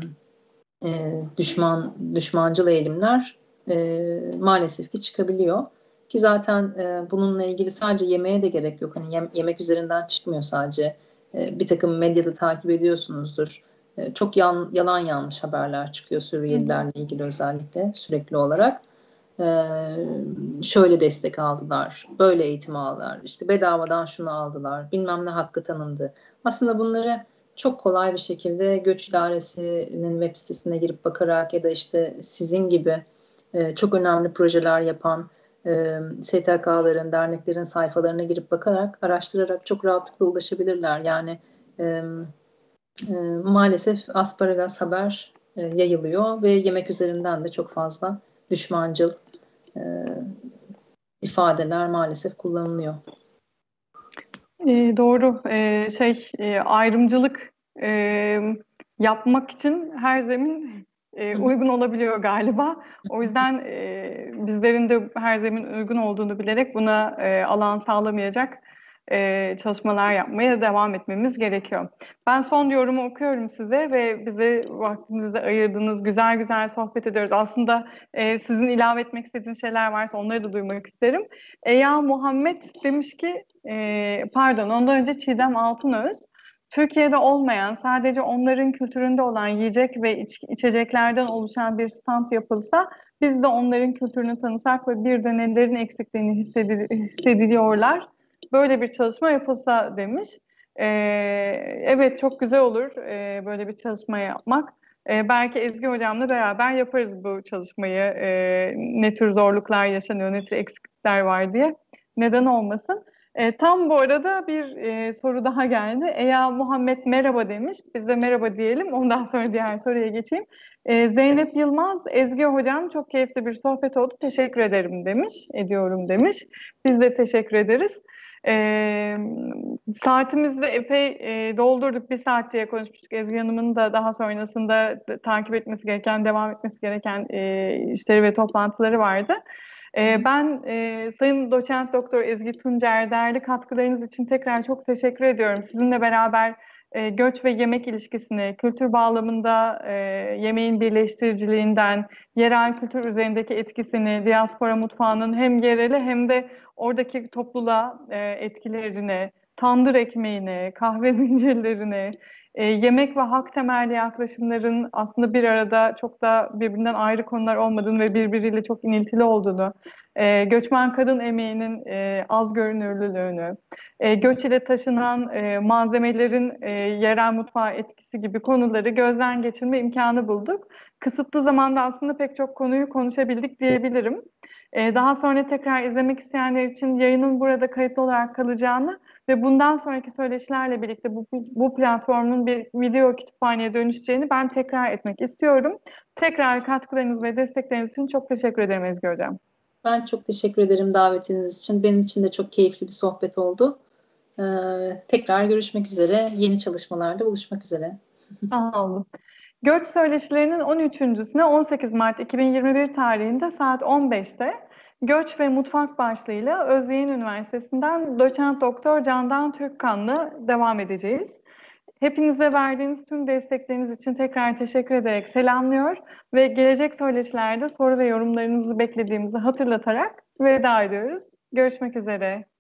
e, düşman düşmancıl eğilimler e, maalesef ki çıkabiliyor. Ki zaten e, bununla ilgili sadece yemeğe de gerek yok. Hani yem, yemek üzerinden çıkmıyor sadece. E, bir takım medyada takip ediyorsunuzdur. E, çok yan, yalan yanlış haberler çıkıyor Hı hı. Suriyelilerle ilgili özellikle sürekli olarak. E, şöyle destek aldılar, böyle eğitim aldılar, işte bedavadan şunu aldılar, bilmem ne hakkı tanındı. Aslında bunları çok kolay bir şekilde Göç İdaresi'nin web sitesine girip bakarak ya da işte sizin gibi e, çok önemli projeler yapan e, S T K'ların, derneklerin sayfalarına girip bakarak, araştırarak çok rahatlıkla ulaşabilirler. Yani e, e, maalesef asparagas haber e, yayılıyor ve yemek üzerinden de çok fazla düşmancıl e, ifadeler maalesef kullanılıyor. E, doğru. E, şey e, ayrımcılık e, yapmak için her zemin e, Hı hı. uygun olabiliyor galiba. O yüzden e, bizlerin de her zemin uygun olduğunu bilerek buna e, alan sağlamayacak e, çalışmalar yapmaya devam etmemiz gerekiyor. Ben son yorumu okuyorum size ve bize vaktinizi ayırdığınız güzel güzel sohbet ediyoruz. Aslında e, sizin ilave etmek istediğiniz şeyler varsa onları da duymak isterim. Eya Muhammed demiş ki, e, pardon ondan önce Çiğdem Altınöz, Türkiye'de olmayan sadece onların kültüründe olan yiyecek ve iç, içeceklerden oluşan bir stand yapılsa biz de onların kültürünü tanısak ve bir de nelerin eksikliğini hissedil, hissediliyorlar. Böyle bir çalışma yapılsa demiş. E, evet çok güzel olur e, böyle bir çalışma yapmak. E, belki Ezgi Hocam'la beraber yaparız bu çalışmayı. E, ne tür zorluklar yaşanıyor, ne tür eksiklikler var diye. Neden olmasın? E, tam bu arada bir e, soru daha geldi. Eya Muhammed merhaba demiş. Biz de merhaba diyelim. Ondan sonra diğer soruya geçeyim. E, Zeynep Yılmaz, Ezgi Hocam çok keyifli bir sohbet oldu. Teşekkür ederim demiş. Ediyorum demiş. Biz de teşekkür ederiz. E, Saatimizi de epey e, doldurduk. Bir saat diye konuşmuştuk. Ezgi Hanım'ın da daha sonrasında takip etmesi gereken, devam etmesi gereken e, işleri ve toplantıları vardı. E, ben e, Sayın Doçent Doktor Ezgi Tuncer, değerli katkılarınız için tekrar çok teşekkür ediyorum. Sizinle beraber e, göç ve yemek ilişkisini, kültür bağlamında e, yemeğin birleştiriciliğinden, yerel kültür üzerindeki etkisini, diaspora mutfağının hem yerele hem de oradaki topluluğa e, etkilerini tandır ekmeğine, kahve zincirlerine, e, yemek ve hak temelli yaklaşımların aslında bir arada çok da birbirinden ayrı konular olmadığını ve birbiriyle çok iniltili olduğunu, e, göçmen kadın emeğinin e, az görünürlülüğünü, e, göç ile taşınan e, malzemelerin e, yerel mutfağa etkisi gibi konuları gözden geçirme imkanı bulduk. Kısıtlı zamanda aslında pek çok konuyu konuşabildik diyebilirim. E, daha sonra tekrar izlemek isteyenler için yayının burada kayıtlı olarak kalacağını ve bundan sonraki söyleşilerle birlikte bu, bu platformun bir video kütüphaneye dönüşeceğini ben tekrar etmek istiyorum. Tekrar katkılarınız ve destekleriniz için çok teşekkür ederim Ezgi Hocam. Ben çok teşekkür ederim davetiniz için. Benim için de çok keyifli bir sohbet oldu. Ee, tekrar görüşmek üzere. Yeni çalışmalarda buluşmak üzere. Sağ olun. Göç söyleşilerinin on üçüncüsüne on sekiz Mart iki bin yirmi bir tarihinde saat on beşte Göç ve Mutfak başlığıyla Özyeğin Üniversitesi'nden Doçent Doktor Candan Türkkan'la devam edeceğiz. Hepinize verdiğiniz tüm destekleriniz için tekrar teşekkür ederek selamlıyor ve gelecek söyleşilerde soru ve yorumlarınızı beklediğimizi hatırlatarak veda ediyoruz. Görüşmek üzere.